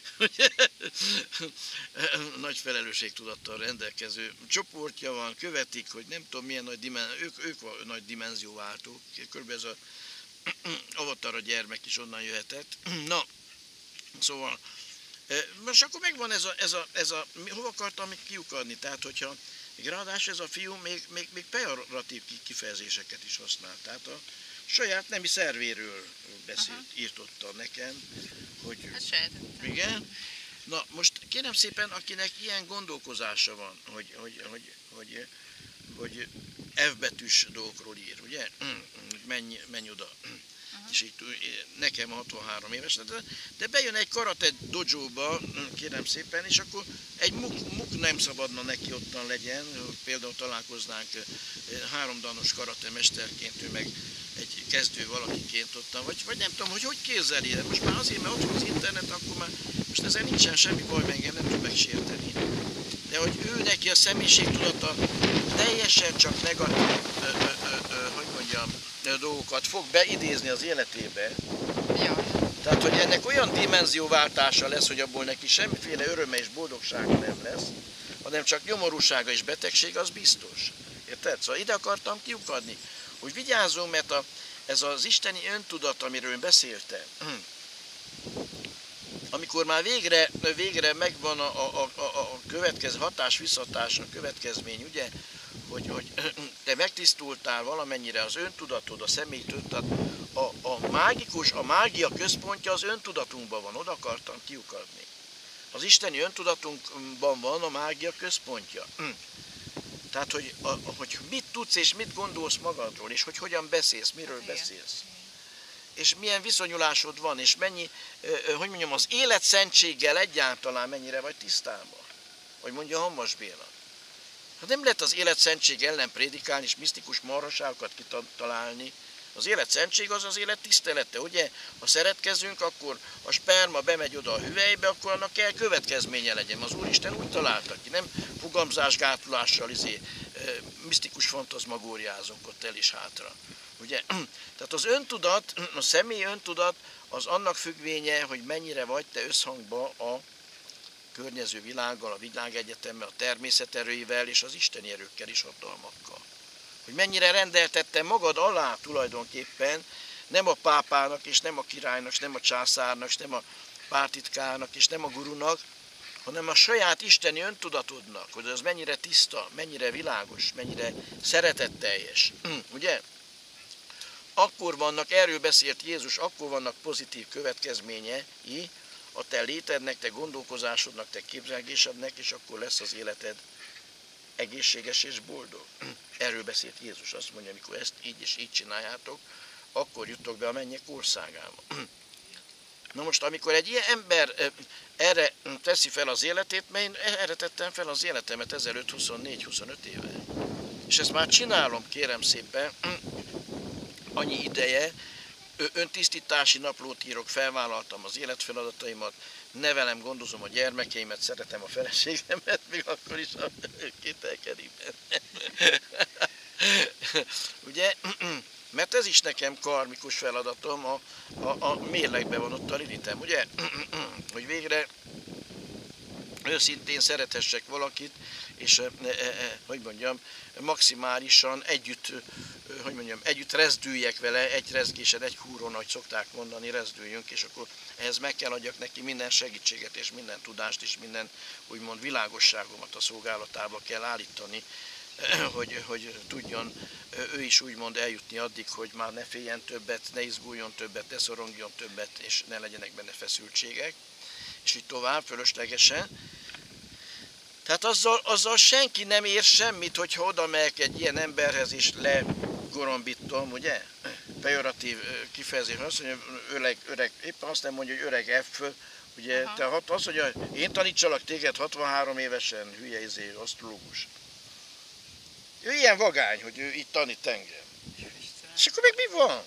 nagy felelősségtudattal rendelkező csoportja van, követik, hogy nem tudom milyen nagy dimenzió, ők, ők a nagy dimenzióváltók, körülbelül ez a Avatar a gyermek is onnan jöhetett. Na, szóval, most akkor megvan ez a, ez a, ez a hova akartam még kiukadni, tehát hogyha, még ráadásul ez a fiú még, még, még pejoratív kifejezéseket is használ, tehát a saját nemi szervéről beszélt, aha, írtotta nekem, hogy... Hát sejtettem. Igen. Na, most kérem szépen, akinek ilyen gondolkozása van, hogy, hogy, hogy, hogy, hogy F betűs dolgokról ír, ugye? Menj, menj oda. Aha. És így, nekem hatvanhárom éves, de, de bejön egy karate dojóba, kérem szépen, és akkor egy muk, muk nem szabadna neki ottan legyen, például találkoznánk háromdanos karate mesterként, ő meg egy kezdő valakiként ottan, vagy, vagy nem tudom, hogy hogy képzeli, most már azért, mert ott van az internet, akkor már most ezzel nincsen semmi baj, meg engem nem tud megsérteni. De hogy ő neki a személyiségtudata teljesen csak negatív, ö, ö, ö, ö, hogy mondjam, dolgokat fog beidézni az életébe. Ja. Tehát, hogy ennek olyan dimenzióváltása lesz, hogy abból neki semmiféle öröme és boldogsága nem lesz, hanem csak nyomorúsága és betegség, az biztos. Érted? Szóval ide akartam kiukadni, hogy vigyázzunk, mert a, ez az isteni öntudat, amiről beszéltem, amikor már végre, végre megvan a, a, a, a következő hatás-visszatás, a következmény, ugye, hogy, hogy te megtisztultál valamennyire, az öntudatod, a személyi öntudat, a, a mágikus, a mágia központja az öntudatunkban van, oda akartam kiukadni. Az isteni öntudatunkban van a mágia központja. Tehát, hogy, a, hogy mit tudsz és mit gondolsz magadról, és hogy hogyan beszélsz, miről igen, beszélsz. És milyen viszonyulásod van, és mennyi, hogy mondjam, az életszentséggel egyáltalán mennyire vagy tisztában. Hogy mondja Hammas Béla. Hát nem lehet az életszentség ellen prédikálni, és misztikus marhaságokat kitalálni. Az életszentség az az élet tisztelete, ugye? Ha szeretkezünk, akkor a sperma bemegy oda a hüvelybe, akkor annak kell következménye legyen. Az Úristen úgy találta ki, nem fogamzásgátolással, izé, misztikus fantazmagóriázunk ott el is hátra. Ugye? Tehát az öntudat, a személy öntudat az annak függvénye, hogy mennyire vagy te összhangba a környező világgal, a világegyetemmel, a természet erőivel és az isteni erőkkel és hatalmakkal. Hogy mennyire rendeltette magad alá tulajdonképpen, nem a pápának, és nem a királynak, és nem a császárnak, és nem a pártitkárnak, és nem a gurunak, hanem a saját isteni öntudatodnak, hogy az mennyire tiszta, mennyire világos, mennyire szeretetteljes. Ugye? Akkor vannak, erről beszélt Jézus, akkor vannak pozitív következményei a te létednek, te gondolkozásodnak, te képzelgésednek, és akkor lesz az életed egészséges és boldog. Erről beszélt Jézus, azt mondja, amikor ezt így és így csináljátok, akkor juttok be a mennyek országába. Na most, amikor egy ilyen ember erre teszi fel az életét, mert én erre tettem fel az életemet ezelőtt huszonnégy-huszonöt éve. És ezt már csinálom, kérem szépen, annyi ideje, öntisztítási naplót írok, felvállaltam az életfeladataimat, nevelem, gondozom a gyermekeimet, szeretem a feleségemet, még akkor is a kételkedik benne. Ugye? Mert ez is nekem karmikus feladatom, a, a, a mérlegben van ott a lilitem, ugye? Hogy végre őszintén szerethessek valakit, és e, e, hogy mondjam, maximálisan együtt, hogy mondjam, együtt rezdüljek vele, egy rezgésen, egy húron, ahogy szokták mondani, rezdüljünk, és akkor ehhez meg kell adjak neki minden segítséget, és minden tudást, és minden, úgymond, világosságomat a szolgálatába kell állítani, hogy, hogy tudjon ő is úgymond eljutni addig, hogy már ne féljen többet, ne izguljon többet, ne szorongjon többet, és ne legyenek benne feszültségek, és így tovább, fölöslegesen. Tehát azzal, azzal senki nem ér semmit, hogyha oda megyek egy ilyen emberhez, és legorombítom, ugye? Pejoratív kifejezés, azt mondja, öreg, öreg, éppen azt nem mondja, hogy öreg F, ugye? Aha. Tehát azt mondja, én tanítsalak téged hatvanhárom évesen, hülye izé, asztrológus. Ő ilyen vagány, hogy ő itt tanít engem. És akkor még mi van?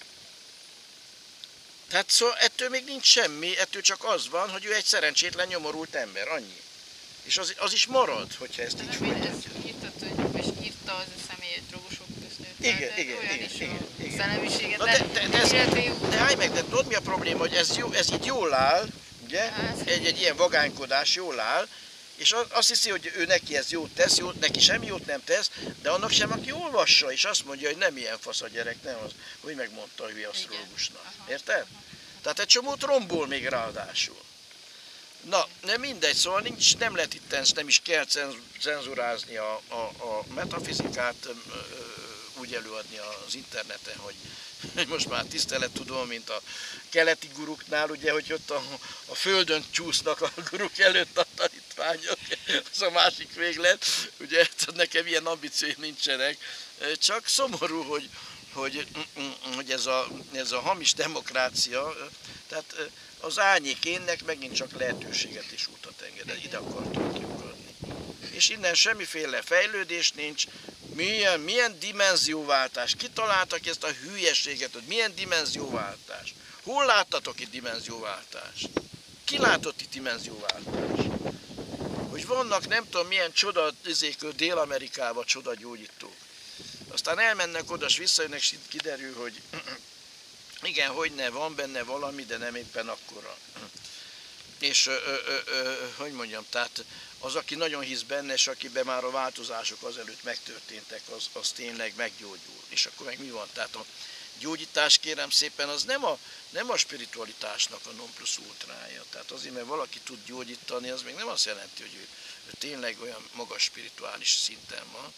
Tehát szóval ettől még nincs semmi, ettől csak az van, hogy ő egy szerencsétlen, nyomorult ember, annyi. És az, az is marad, hogyha ezt így folytatjuk. És írta az a személy egy drogosok közt. Igen, igen, igen, igen, igen. Szellemiséget, de, de, de, ez, de állj meg, de tudod mi a probléma, hogy ez, jó, ez így jól áll, ugye? Egy, egy ilyen vagánykodás jól áll, és azt hiszi, hogy ő neki ez jót tesz, jót, neki semmi jót nem tesz, de annak sem, aki olvassa, és azt mondja, hogy nem ilyen fasz a gyerek, nem az, hogy megmondta a hülye asztrológusnak. Érted? Tehát egy csomót rombol még ráadásul. Na, nem mindegy, szóval nincs, nem lehet itt, nem is kell cenzurázni a, a, a metafizikát, úgy előadni az interneten, hogy most már tisztelettudó, mint a keleti guruknál, ugye, hogy ott a, a földön csúsznak a guruk előtt a tanítványok, az a másik véglet, ugye, nekem ilyen ambícióim nincsenek, csak szomorú, hogy, hogy, hogy ez, a, ez a hamis demokrácia, tehát az árnyékénnek megint csak lehetőséget és útat engedett, ide akartunk kiukadni. És innen semmiféle fejlődés nincs, milyen, milyen dimenzióváltás, kitaláltak ezt a hülyeséget, hogy milyen dimenzióváltás. Hol láttatok itt dimenzióváltást? Ki látott itt dimenzióváltást? Hogy vannak nem tudom milyen csoda, Dél-Amerikában csoda gyógyítók. Aztán elmennek oda, és visszajönnek, és kiderül, hogy igen, hogy ne, van benne valami, de nem éppen akkora. És, ö, ö, ö, hogy mondjam, tehát az, aki nagyon hisz benne, és akiben már a változások azelőtt megtörténtek, az, az tényleg meggyógyul. És akkor meg mi van? Tehát a gyógyítás, kérem szépen, az nem a, nem a spiritualitásnak a non plus ultrája. Tehát azért, mert valaki tud gyógyítani, az még nem azt jelenti, hogy ő, ő tényleg olyan magas spirituális szinten van.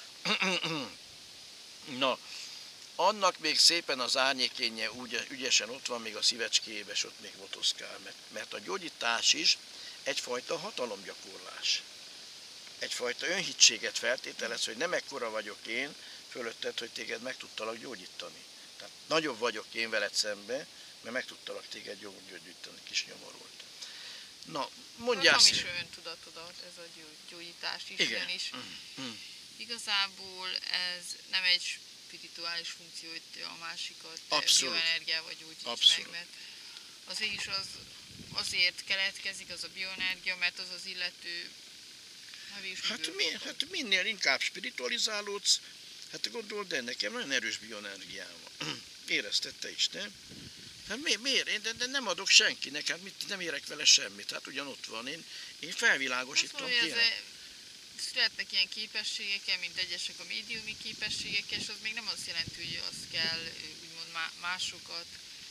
Na, annak még szépen az árnyékénye úgy ügyesen ott van még a szívecskéjében, és ott még motoszkál, mert, mert a gyógyítás is egyfajta hatalomgyakorlás. Egyfajta önhitséget feltételez, hogy nem ekkora vagyok én fölötted, hogy téged meg tudtalak gyógyítani. Tehát nagyobb vagyok én veled szembe, mert meg tudtalak téged gyógyítani, kis nyomorult. Na, mondjál szépen. Nem is öntudatodat ez a gyógyítás is, igen. Ugyanis mm. Mm. igazából ez nem egy spirituális funkció, hogy a másikat bioenergiával gyógyíts meg, mert azért is az, azért keletkezik az a bioenergia, mert az az illető hát, mi, hát minél inkább spiritualizálódsz, hát gondold, de nekem nagyon erős bioenergiám van. Érezted te is, nem? Hát mi, miért? Én de, de nem adok senkinek, hát mit, nem érek vele semmit, hát ugyan ott van, én, én felvilágosítom ki. Születnek ilyen képességekkel, mint egyesek a médiumi képességekkel, és az még nem azt jelenti, hogy az kell úgymond másokat.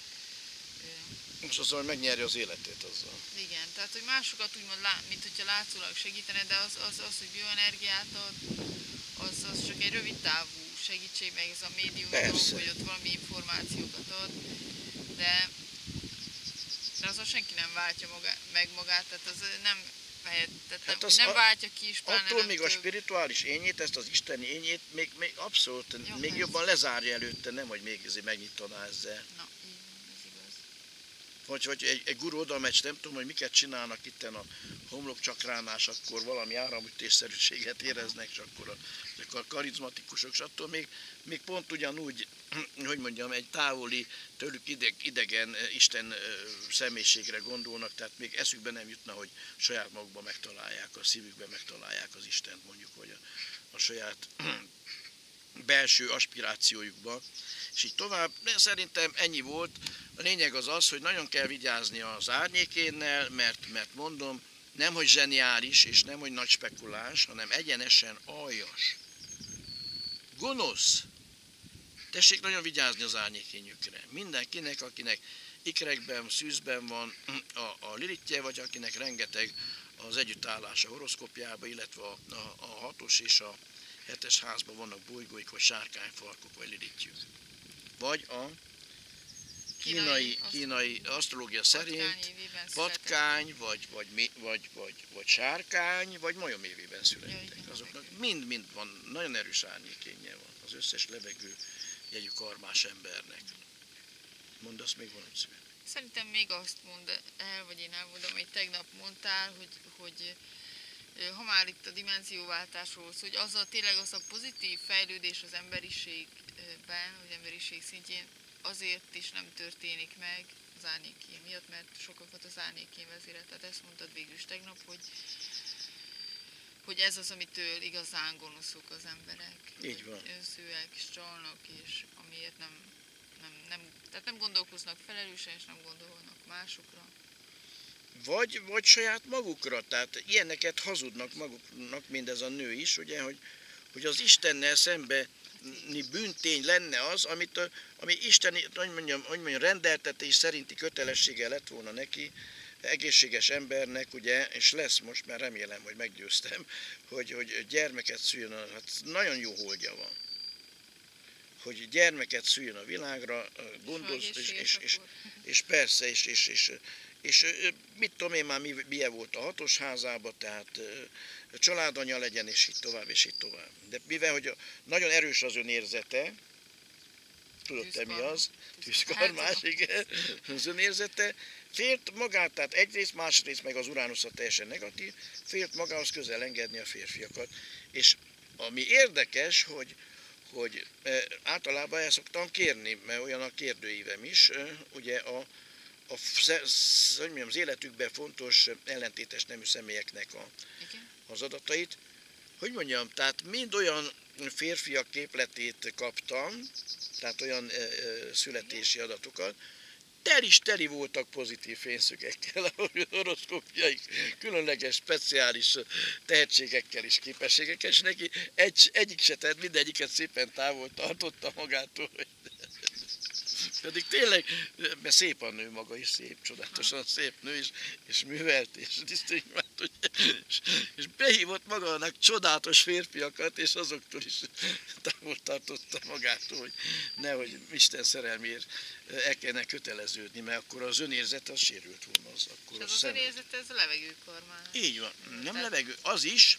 És azzal, hogy megnyerje az életét azzal. Igen, tehát hogy másokat úgymond, mint hogyha látszólag segítene, de az, az, az hogy bioenergiát ad, az, az csak egy rövid távú segítség, meg ez a médium dolog, hogy ott valami információkat ad, de, de azzal senki nem váltja magá, meg magát, tehát az nem, mehet, tehát Hát nem, az nem a- váltja ki is, pláne Attól nem még a több. spirituális ényét, ezt az isteni ényét még, még abszolút, Jó, még persze. jobban lezárja előtte, nem, hogy még ezért megnyitaná ezzel. Na, így van, ez igaz. Vagy, vagy egy, egy guru oda megy, nem tudom, hogy miket csinálnak itten a homlokcsakránás, akkor valami áramütésszerűséget éreznek, és akkor a, ezek a karizmatikusok, és attól még, még pont ugyanúgy, hogy mondjam, egy távoli, tőlük ideg, idegen Isten személyiségre gondolnak, tehát még eszükbe nem jutna, hogy saját magukban megtalálják, a szívükben megtalálják az Istent, mondjuk, vagy a, a saját belső aspirációjukba, és így tovább. De szerintem ennyi volt. A lényeg az az, hogy nagyon kell vigyázni az árnyékénnel, mert, mert mondom, nem hogy zseniális, és nem hogy nagy spekuláns, hanem egyenesen aljas, gonosz. Tessék nagyon vigyázni az árnyékényükre. Mindenkinek, akinek ikrekben, szűzben van a, a lilitje, vagy akinek rengeteg az együttállás a horoszkópjába, illetve a, a, a hatos és a hetes házban vannak bolygóik, vagy sárkányfarkok, vagy lilitjük. Vagy a kínai, kínai asztrológia szerint patkány, vagy, vagy, vagy, vagy, vagy, vagy sárkány, vagy majom évében születtek. Azoknak mind-mind van, nagyon erős árnyékénye van az összes levegő jegyű karmás embernek. Mondasz még valamit szíven? Szerintem még azt mond el, vagy én elmondom, hogy tegnap mondtál, hogy, hogy ha már itt a dimenzióváltásról szól, hogy az a, tényleg az a pozitív fejlődés az emberiségben, az emberiség szintjén azért is nem történik meg az árnyékén miatt, mert sokakat az árnyékén vezérel. Tehát ezt mondtad végül is tegnap, hogy, hogy ez az, amitől igazán gonoszok az emberek. Így van. Önzőek, és csalnak, és amiért nem, nem, nem, tehát nem gondolkoznak felelősen, és nem gondolnak másokra. Vagy, vagy saját magukra, tehát ilyeneket hazudnak maguknak, mindez a nő is, ugye, hogy, hogy az Istennel szembe bűntény lenne az, amit, a, ami isteni, hogy mondjam, hogy mondjam, rendeltetés szerinti kötelessége lett volna neki, egészséges embernek, ugye, és lesz most, már remélem, hogy meggyőztem, hogy, hogy gyermeket szüljön, hát nagyon jó holdja van. Hogy gyermeket szüljön a világra, gondoz, és, és, és, és persze, és, és, és, és mit tudom én már, milyen volt a hatos házában, tehát családanya legyen, és így tovább, és így tovább. De mivel, hogy nagyon erős az önérzete, tudod te mi az? Tűzkarmás, igen, az önérzete, félt magát, tehát egyrészt, másrészt meg az Uránusza teljesen negatív, félt magához közel engedni a férfiakat. És ami érdekes, hogy hogy általában el szoktam kérni, mert olyan a kérdőívem is, ugye a, a, hogy mondjam, az életükben fontos ellentétes nemű személyeknek a, az adatait. Hogy mondjam, tehát mind olyan férfiak képletét kaptam, tehát olyan e, e, születési adatokat, tel is teli voltak pozitív fényszögekkel, a horoszkópjaik, különleges, speciális tehetségekkel és képességekkel, és neki egy, egyik se tett, mindegyiket szépen távol tartotta magától. Pedig tényleg, mert szép a nő maga is, szép, csodálatosan szép nő, és, és művelt, és disztribuált, és, és behívott magának csodálatos férfiakat, és azoktól is távol tartotta magától, hogy nehogy Isten szerelméért el kellene köteleződni, mert akkor az önérzete az sérült volna. Az, akkor és az, az, az szem... önérzete, ez a levegőkormán. Így van, nem Tehát... levegő, az is,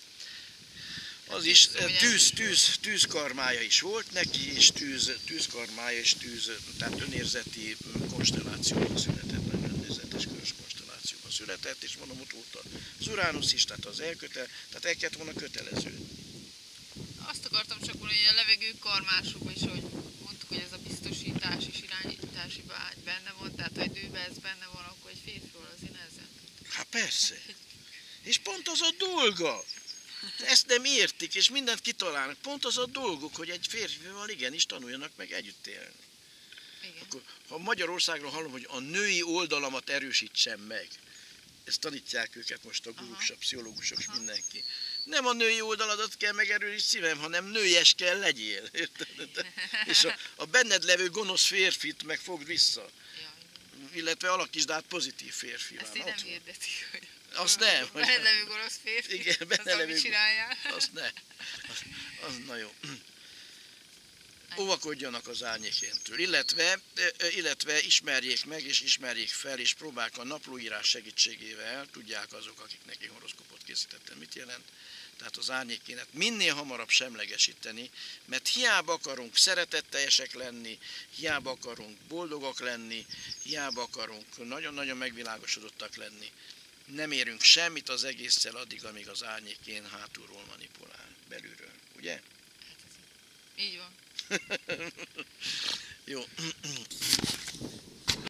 az is tűz, tűz, tűzkarmája is volt neki, és tűz, tűzkarmája és tűz, tehát önérzeti konstellációban született, nagyon önérzetes körös konstellációban született, és mondom, ott volt az Uránusz is, tehát az elkötel, tehát el kellett volna kötelező. Azt akartam csak mondani, hogy a levegőkarmásokban is, hogy mondtuk, hogy ez a biztosítás és irányítási vágy benne van, tehát ha egy nőben ez benne van, akkor egy férfival azért nehezen. Hát persze. És pont az a dolga. Ezt nem értik, és mindent kitalálnak. Pont az a dolguk, hogy egy férfival igenis tanuljanak meg együtt élni. Igen. Akkor, ha Magyarországról hallom, hogy a női oldalamat erősítsem meg, ezt tanítják őket most a guruk, a pszichológusok, és mindenki. Nem a női oldaladat kell megerősíteni, szívem, hanem nőies kell legyél. Érted? És a, a benned levő gonosz férfit meg fogd vissza. Ja, illetve alakítsd át pozitív férfivá. ezt így nem hirdetik, hogy azt nem. benne levő gonosz férfi, igen, benne az, levő, amit csináljál. azt nem. Az, az na jó. óvakodjanak az árnyékéntől, illetve, illetve ismerjék meg és ismerjék fel, és próbálják a naplóírás segítségével, tudják azok, akiknek én horoszkópot készítettem, mit jelent, tehát az árnyékénet minél hamarabb semlegesíteni, mert hiába akarunk szeretetteljesek lenni, hiába akarunk boldogak lenni, hiába akarunk nagyon-nagyon megvilágosodottak lenni, nem érünk semmit az egésszel addig, amíg az árnyékén hátulról manipulál, belülről, ugye? Így van. Jó.